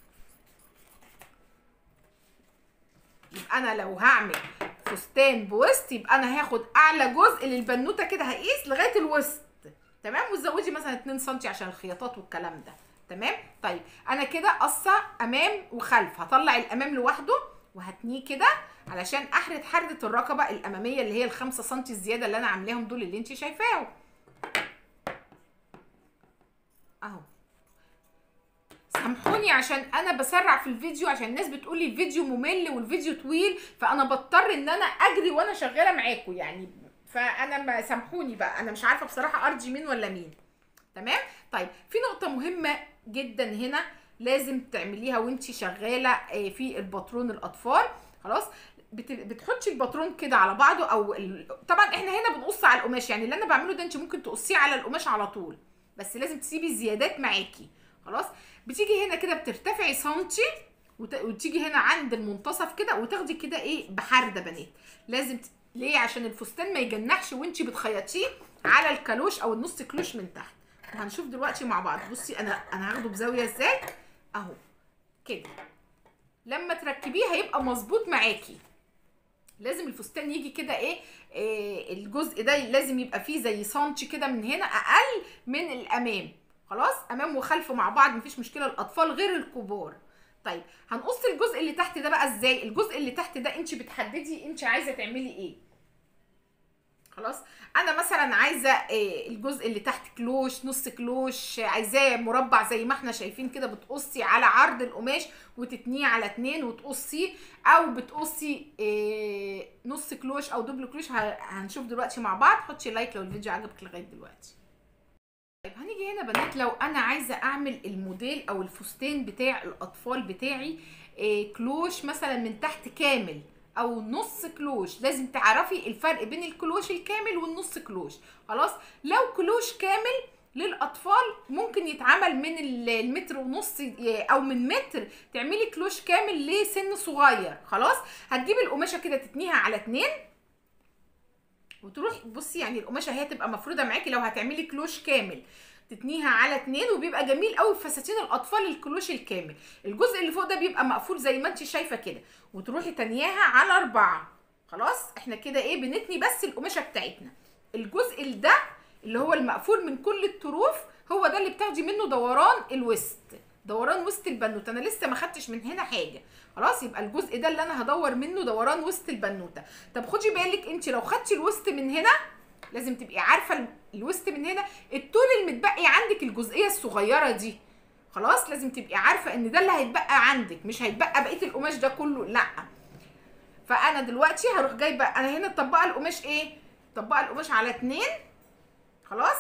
يبقى انا لو هعمل فستان بوسط يبقى انا هاخد اعلى جزء للبنوته كده، هقيس لغايه الوسط تمام، وتزودي مثلا 2 سم عشان الخياطات والكلام ده تمام. طيب انا كده قصه امام وخلف، هطلع الامام لوحده وهتنيه كده علشان احرد حرده الرقبه الاماميه اللي هي ال5 سم الزياده اللي انا عاملاهم دول اللي انت شايفاهم اهو. سامحوني عشان انا بسرع في الفيديو، عشان الناس بتقولي الفيديو ممل والفيديو طويل، فانا بضطر ان انا اجري وانا شغاله معاكم يعني، فانا ما سامحوني بقى، انا مش عارفه بصراحه ارجي مين ولا مين تمام. طيب في نقطه مهمه جدا هنا لازم تعمليها وانتي شغاله في الباترون الاطفال. خلاص بتحطي الباترون كده على بعضه، او طبعا احنا هنا بنقص على القماش، يعني اللي انا بعمله ده انت ممكن تقصيه على القماش على طول، بس لازم تسيبي الزيادات معاكي. خلاص بتيجي هنا كده بترتفعي سنتي وتيجي هنا عند المنتصف كده وتاخدي كده ايه بحرده بنات. لازم ليه؟ عشان الفستان ما يجنحش وانتي بتخيطيه على الكالوش او النص كلوش من تحت. وهنشوف دلوقتي مع بعض. بصي انا هاخده بزاويه ازاي اهو كده، لما تركبيه هيبقى مظبوط معاكي. لازم الفستان يجي كده ايه الجزء ده لازم يبقى فيه زي سنتي كده من هنا اقل من الامام. خلاص امام وخلف مع بعض مفيش مشكله، الاطفال غير الكبار. طيب هنقص الجزء اللي تحت ده بقى ازاي؟ الجزء اللي تحت ده انت بتحددي انت عايزه تعملي ايه. خلاص انا مثلا عايزه الجزء اللي تحت كلوش، نص كلوش، عايزاه مربع زي ما احنا شايفين كده، بتقصي على عرض القماش وتتنيه على 2 وتقصيه، او بتقصي نص كلوش او دبل كلوش. هنشوف دلوقتي مع بعض. حطي لايك لو الفيديو عجبك لغايه دلوقتي. طيب هنيجي هنا بنات، لو انا عايزه اعمل الموديل او الفستان بتاع الاطفال بتاعي كلوش مثلا من تحت كامل او نص كلوش، لازم تعرفي الفرق بين الكلوش الكامل والنص كلوش. خلاص لو كلوش كامل للاطفال ممكن يتعمل من المتر ونص او من متر، تعملي كلوش كامل لسن صغير. خلاص هتجيبي القماشه كده تتنيها على 2 وتروحي بصي، يعني القماشه هي تبقى مفروده معاكي لو هتعملي كلوش كامل تتنيها على 2، وبيبقى جميل قوي في فساتين الاطفال الكلوش الكامل. الجزء اللي فوق ده بيبقى مقفول زي ما انت شايفه كده، وتروحي تانياها على 4. خلاص احنا كده ايه بنتني بس القماشه بتاعتنا. الجزء ده اللي هو المقفول من كل الطروف هو ده اللي بتاخدي منه دوران الوسط، دوران وسط البنوته. انا لسه ما خدتش من هنا حاجه. خلاص يبقى الجزء ده اللي انا هدور منه دوران وسط البنوته. طب خدي بالك انت لو خدتي الوسط من هنا لازم تبقي عارفه الوسط من هنا، الطول المتبقي عندك الجزئيه الصغيره دي. خلاص لازم تبقي عارفه ان ده اللي هيتبقى عندك، مش هيتبقى بقيه القماش ده كله، لا. فانا دلوقتي هروح جايبه، انا هنا مطبقه القماش ايه، مطبقه القماش على 2. خلاص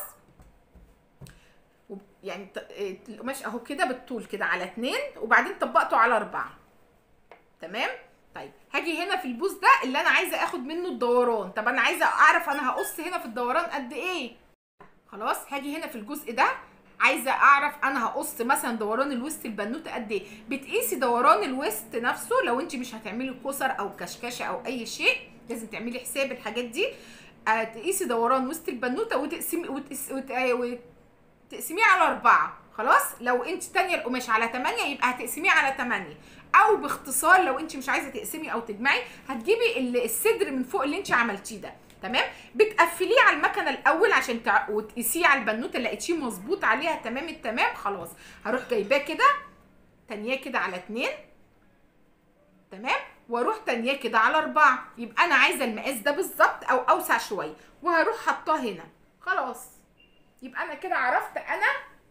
يعني القماش اهو كده بالطول كده على 2، وبعدين طبقته على 4 تمام. طيب هاجي هنا في البوز ده اللي انا عايزه اخد منه الدوران. طب انا عايزه اعرف انا هقص هنا في الدوران قد ايه. خلاص هاجي هنا في الجزء ده عايزه اعرف انا هقص مثلا دوران الوسط البنوته قد ايه. بتقيسي دوران الوسط نفسه لو انت مش هتعملي كسر او كشكشه او اي شيء، لازم تعملي حساب الحاجات دي. تقيسي دوران وسط البنوته وتقسميه على 4. خلاص لو انت تانيه القماش على 8 يبقى هتقسميه على 8، او باختصار لو انت مش عايزه تقسمي او تجمعي هتجيبي الصدر من فوق اللي انت عملتيه ده تمام، بتقفليه على المكنه الاول عشان وتقيسيه على البنوته اللي لقيتيه مظبوط عليها تمام التمام. خلاص هروح جايباه كده تانيه كده على 2 تمام، واروح تانيه كده على 4، يبقى انا عايزه المقاس ده بالظبط او اوسع شويه، وهروح حاطاه هنا. خلاص يبقى انا كده عرفت انا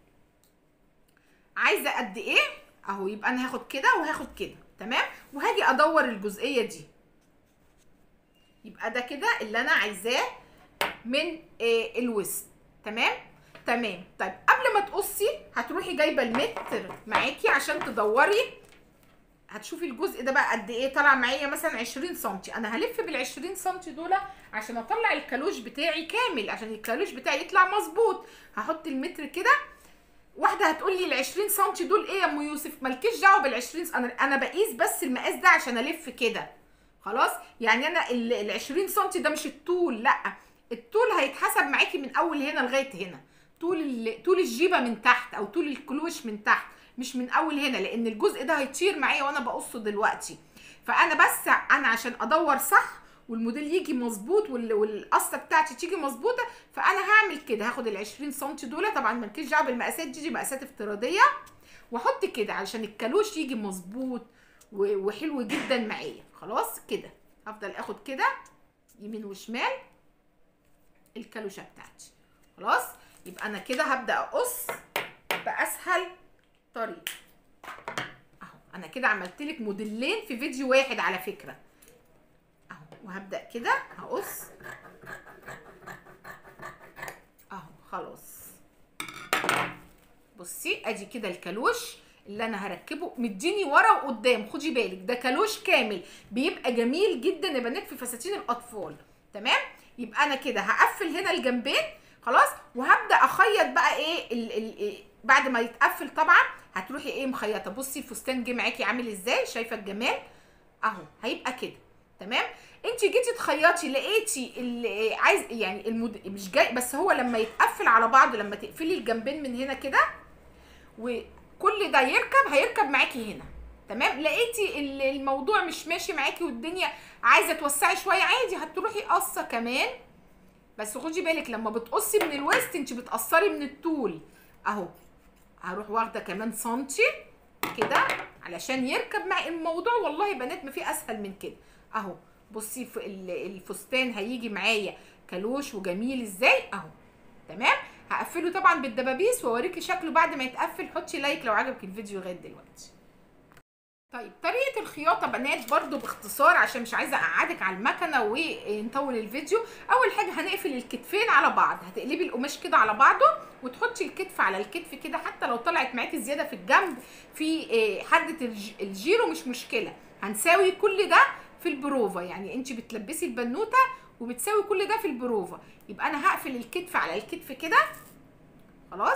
عايزه قد ايه اهو. يبقى انا هاخد كده وهاخد كده تمام، وهاجي ادور الجزئيه دي. يبقى ده كده اللي انا عايزاه من الوسط تمام. طيب قبل ما تقصي هتروحي جايبه المتر معاكي عشان تدوري، هتشوفي الجزء ده بقى قد ايه طالع معايا مثلا 20 سم. انا هلف بال 20 سم دول عشان اطلع الكالوش بتاعي كامل، عشان الكالوش بتاعي يطلع مظبوط. هحط المتر كده. واحده هتقول لي ال 20 سم دول ايه يا ام يوسف؟ مالكيش دعوه بال 20، انا بقيس بس المقاس ده عشان الف كده. خلاص يعني انا ال 20 سم ده مش الطول، لا الطول هيتحسب معاكي من اول هنا لغايه هنا. طول الجيبه من تحت او طول الكلوش من تحت، مش من اول هنا، لان الجزء ده هيطير معايا وانا بقصه دلوقتي. فانا بس انا عشان ادور صح والموديل يجي مظبوط والقصه بتاعتي تيجي مظبوطه، فانا هعمل كده، هاخد ال 20 سم دول، طبعا مالكيش دعوه بالمقاسات دي مقاسات افتراضيه، واحط كده علشان الكالوش يجي مظبوط وحلو جدا معايا. خلاص كده هفضل اخد كده يمين وشمال الكالوشه بتاعتي. خلاص يبقى انا كده هبدا اقص باسهل طريقه اهو. انا كده عملت لك موديلين في فيديو واحد على فكره اهو. وهبدا كده هقص اهو. خلاص بصي ادي كده الكالوش اللي انا هركبه، مديني ورا وقدام، خدي بالك ده كالوش كامل بيبقى جميل جدا يا بنات في فساتين الاطفال. تمام، يبقى انا كده هقفل هنا الجنبين خلاص، وهبدا اخيط بقى ايه بعد ما يتقفل طبعا هتروحي ايه مخيطه. بصي الفستان جه معاكي عامل ازاي، شايفه الجمال اهو، هيبقى كده. تمام، انت جيتي تخيطي لقيتي اللي عايز يعني مش جاي، بس هو لما يتقفل على بعضه، لما تقفلي الجنبين من هنا كده وكل ده هيركب معاكي هنا. تمام، لقيتي الموضوع مش ماشي معاكي والدنيا عايزه توسعي شويه، عادي هتروحي قصه كمان، بس خدي بالك لما بتقصي من الوسط انت بتقصري من الطول اهو. هروح واخده كمان سنتي كده علشان يركب معي الموضوع. والله يا بنات ما في اسهل من كده اهو. بصي في الفستان هيجي معايا كالوش وجميل ازاي اهو. تمام، هقفله طبعا بالدبابيس واوريكي شكله بعد ما يتقفل. حطي لايك لو عجبك الفيديو لغايه دلوقتي. طيب طريقه الخياطه بنات برضو باختصار عشان مش عايزه اقعدك على المكنه ونطول الفيديو. اول حاجه هنقفل الكتفين على بعض، هتقلبي القماش كده على بعضه وتحطي الكتف على الكتف كده، حتى لو طلعت معاكي زياده في الجنب في حده الجيرو مش مشكله، هنساوي كل ده في البروفه. يعني انت بتلبسي البنوته وبتساوي كل ده في البروفه. يبقى انا هقفل الكتف على الكتف كده خلاص،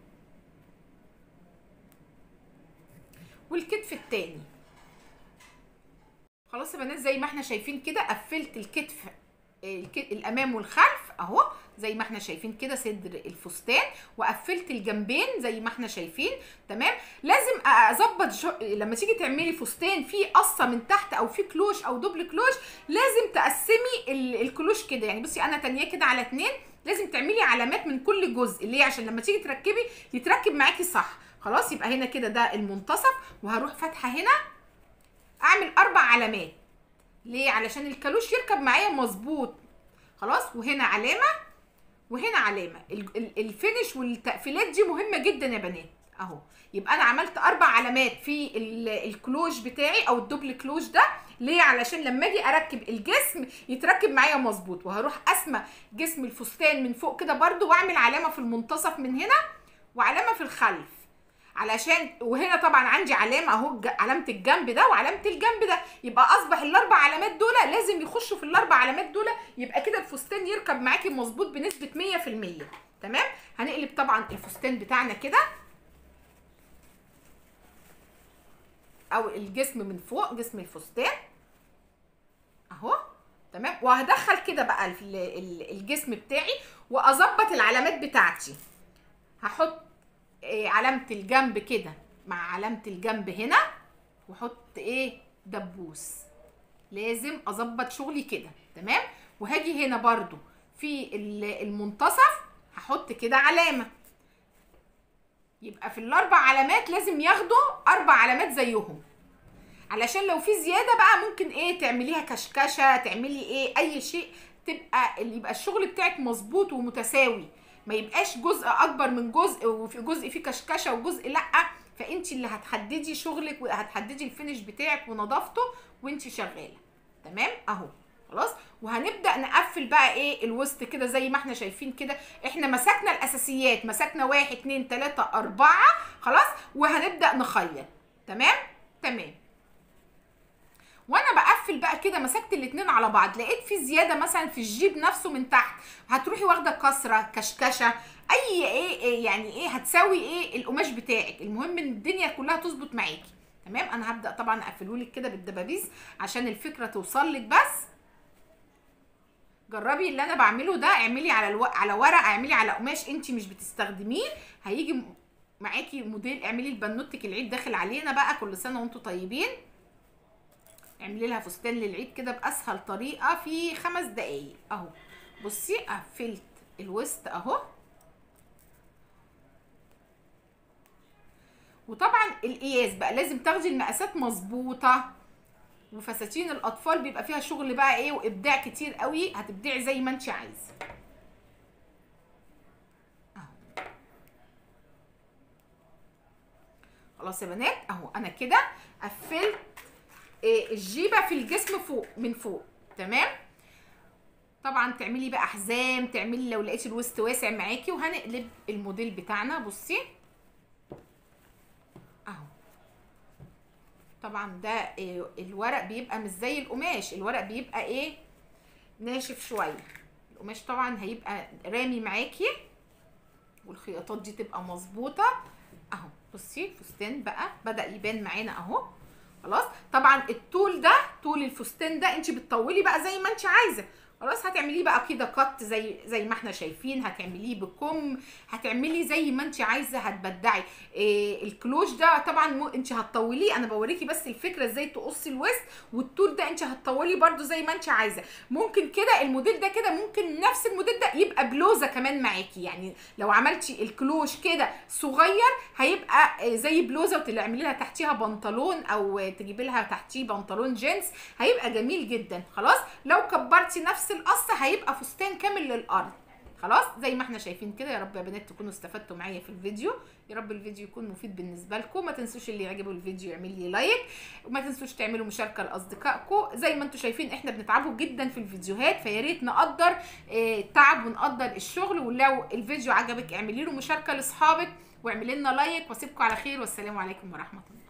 والكتف التاني خلاص يا بنات زي ما احنا شايفين كده. قفلت الكتف الامام والخلف اهو زي ما احنا شايفين كده صدر الفستان، وقفلت الجنبين زي ما احنا شايفين. تمام، لازم اظبط لما تيجي تعملي فستان فيه قصه من تحت او فيه كلوش او دبل كلوش، لازم تقسمي الكلوش كده. يعني بصي انا تانيه كده على 2، لازم تعملي علامات من كل جزء ليه؟ عشان لما تيجي تركبي يتركب معاكي صح. خلاص يبقى هنا كده ده المنتصف، وهروح فاتحه هنا اعمل 4 علامات ليه؟ علشان الكالوش يركب معايا مظبوط. خلاص، وهنا علامه وهنا علامه. الفينش والتقفيلات دي مهمه جدا يا بنات اهو. يبقى انا عملت 4 علامات في الكلوش بتاعي او الدبل كلوش ده ليه؟ علشان لما اجي اركب الجسم يتركب معايا مظبوط. وهروح قاسمه جسم الفستان من فوق كده برده، واعمل علامه في المنتصف من هنا وعلامه في الخلف علشان، وهنا طبعا عندي علامه اهو، علامه الجنب ده وعلامه الجنب ده. يبقى اصبح ال4 علامات دول لازم يخشوا في ال4 علامات دول، يبقى كده الفستان يركب معاكي مظبوط بنسبه 100%. تمام، هنقلب طبعا الفستان بتاعنا كده او الجسم من فوق، جسم الفستان اهو. تمام، وهدخل كده بقى الجسم بتاعي واظبط العلامات بتاعتي. هحط علامه الجنب كده مع علامه الجنب هنا، واحط دبوس. لازم اظبط شغلي كده. تمام، وهاجي هنا برضو في المنتصف هحط كده علامه. يبقى في ال4 علامات لازم ياخدوا 4 علامات زيهم، علشان لو في زياده بقى ممكن تعمليها كشكشه، تعملي اي شيء، يبقى الشغل بتاعك مظبوط ومتساوي، ما يبقاش جزء اكبر من جزء وفي جزء فيه كشكشه وجزء لا. فانت اللي هتحددي شغلك وهتحددي الفينش بتاعك ونظافته وانت شغاله. تمام اهو خلاص. وهنبدا نقفل بقى الوسط كده زي ما احنا شايفين كده. احنا مسكنا الاساسيات، مسكنا 1 2 3 4 خلاص، وهنبدا نخيط. تمام تمام. وانا بقفل بقى كده مسكت الاتنين على بعض، لقيت في زياده مثلا في الجيب نفسه من تحت، هتروحي واخده كسره كشكشه يعني هتساوي القماش بتاعك. المهم ان الدنيا كلها تظبط معاكي. تمام، انا هبدا طبعا اقفله لك كده بالدبابيس عشان الفكره توصل لك. جربي اللي انا بعمله ده، اعملي على ورق، اعملي على قماش انت مش بتستخدميه، هيجي معاكي موديل. اعملي لبنوتك العيد داخل علينا بقى، كل سنه وانتم طيبين. اعملي لها فستان للعيد كده باسهل طريقه في 5 دقايق اهو. بصي قفلت الوسط اهو. وطبعا القياس بقى لازم تاخدي المقاسات مظبوطه، وفساتين الاطفال بيبقى فيها شغل بقى ايه وابداع كتير قوي، هتبدعي زي ما انت عايزه اهو. خلاص يا بنات اهو، انا كده قفلت الجيبه في الجسم فوق من فوق تمام. طبعا تعملي بقى حزام، تعملي لو لقيتي الوسط واسع معاكي. وهنقلب الموديل بتاعنا. بصي اهو، طبعا ده الورق بيبقى مش زي القماش، الورق بيبقى ايه ناشف شويه، القماش طبعا هيبقى رامي معاكي، والخياطات دي تبقى مظبوطه اهو. بصي الفستان بقى بدأ يبان معانا اهو. خلاص طبعا الطول ده، طول الفستان ده انت بتطولي بقى زي ما انت عايزه. خلاص هتعمليه بقى كده قط زي ما احنا شايفين، هتعمليه بكم، هتعملي زي ما انت عايزه، هتبدعي. الكلوش ده طبعا انت هتطوليه، انا بوريكي بس الفكره ازاي تقصي الوسط، والطول ده انت هتطوليه برده زي ما انت عايزه. ممكن كده الموديل ده كده، ممكن نفس الموديل ده يبقى بلوزه كمان معاكي، يعني لو عملتي الكلوش كده صغير هيبقى زي بلوزه، وتعملي لها تحتيها بنطلون او تجيبي لها تحتيه بنطلون جينز، هيبقى جميل جدا. خلاص لو كبرتي نفس القص هيبقى فستان كامل للارض. خلاص زي ما احنا شايفين كده. يا رب يا بنات تكونوا استفدتوا معايا في الفيديو، يا رب الفيديو يكون مفيد بالنسبه لكم. ما تنسوش اللي يعجبه الفيديو يعمل لي لايك، وما تنسوش تعملوا مشاركه لاصدقائكم. زي ما انتم شايفين احنا بنتعبوا جدا في الفيديوهات، فيا ريت نقدر التعب ونقدر الشغل. ولو الفيديو عجبك اعملي له مشاركه لاصحابك واعملي لنا لايك، واسيبكم على خير، والسلام عليكم ورحمه الله.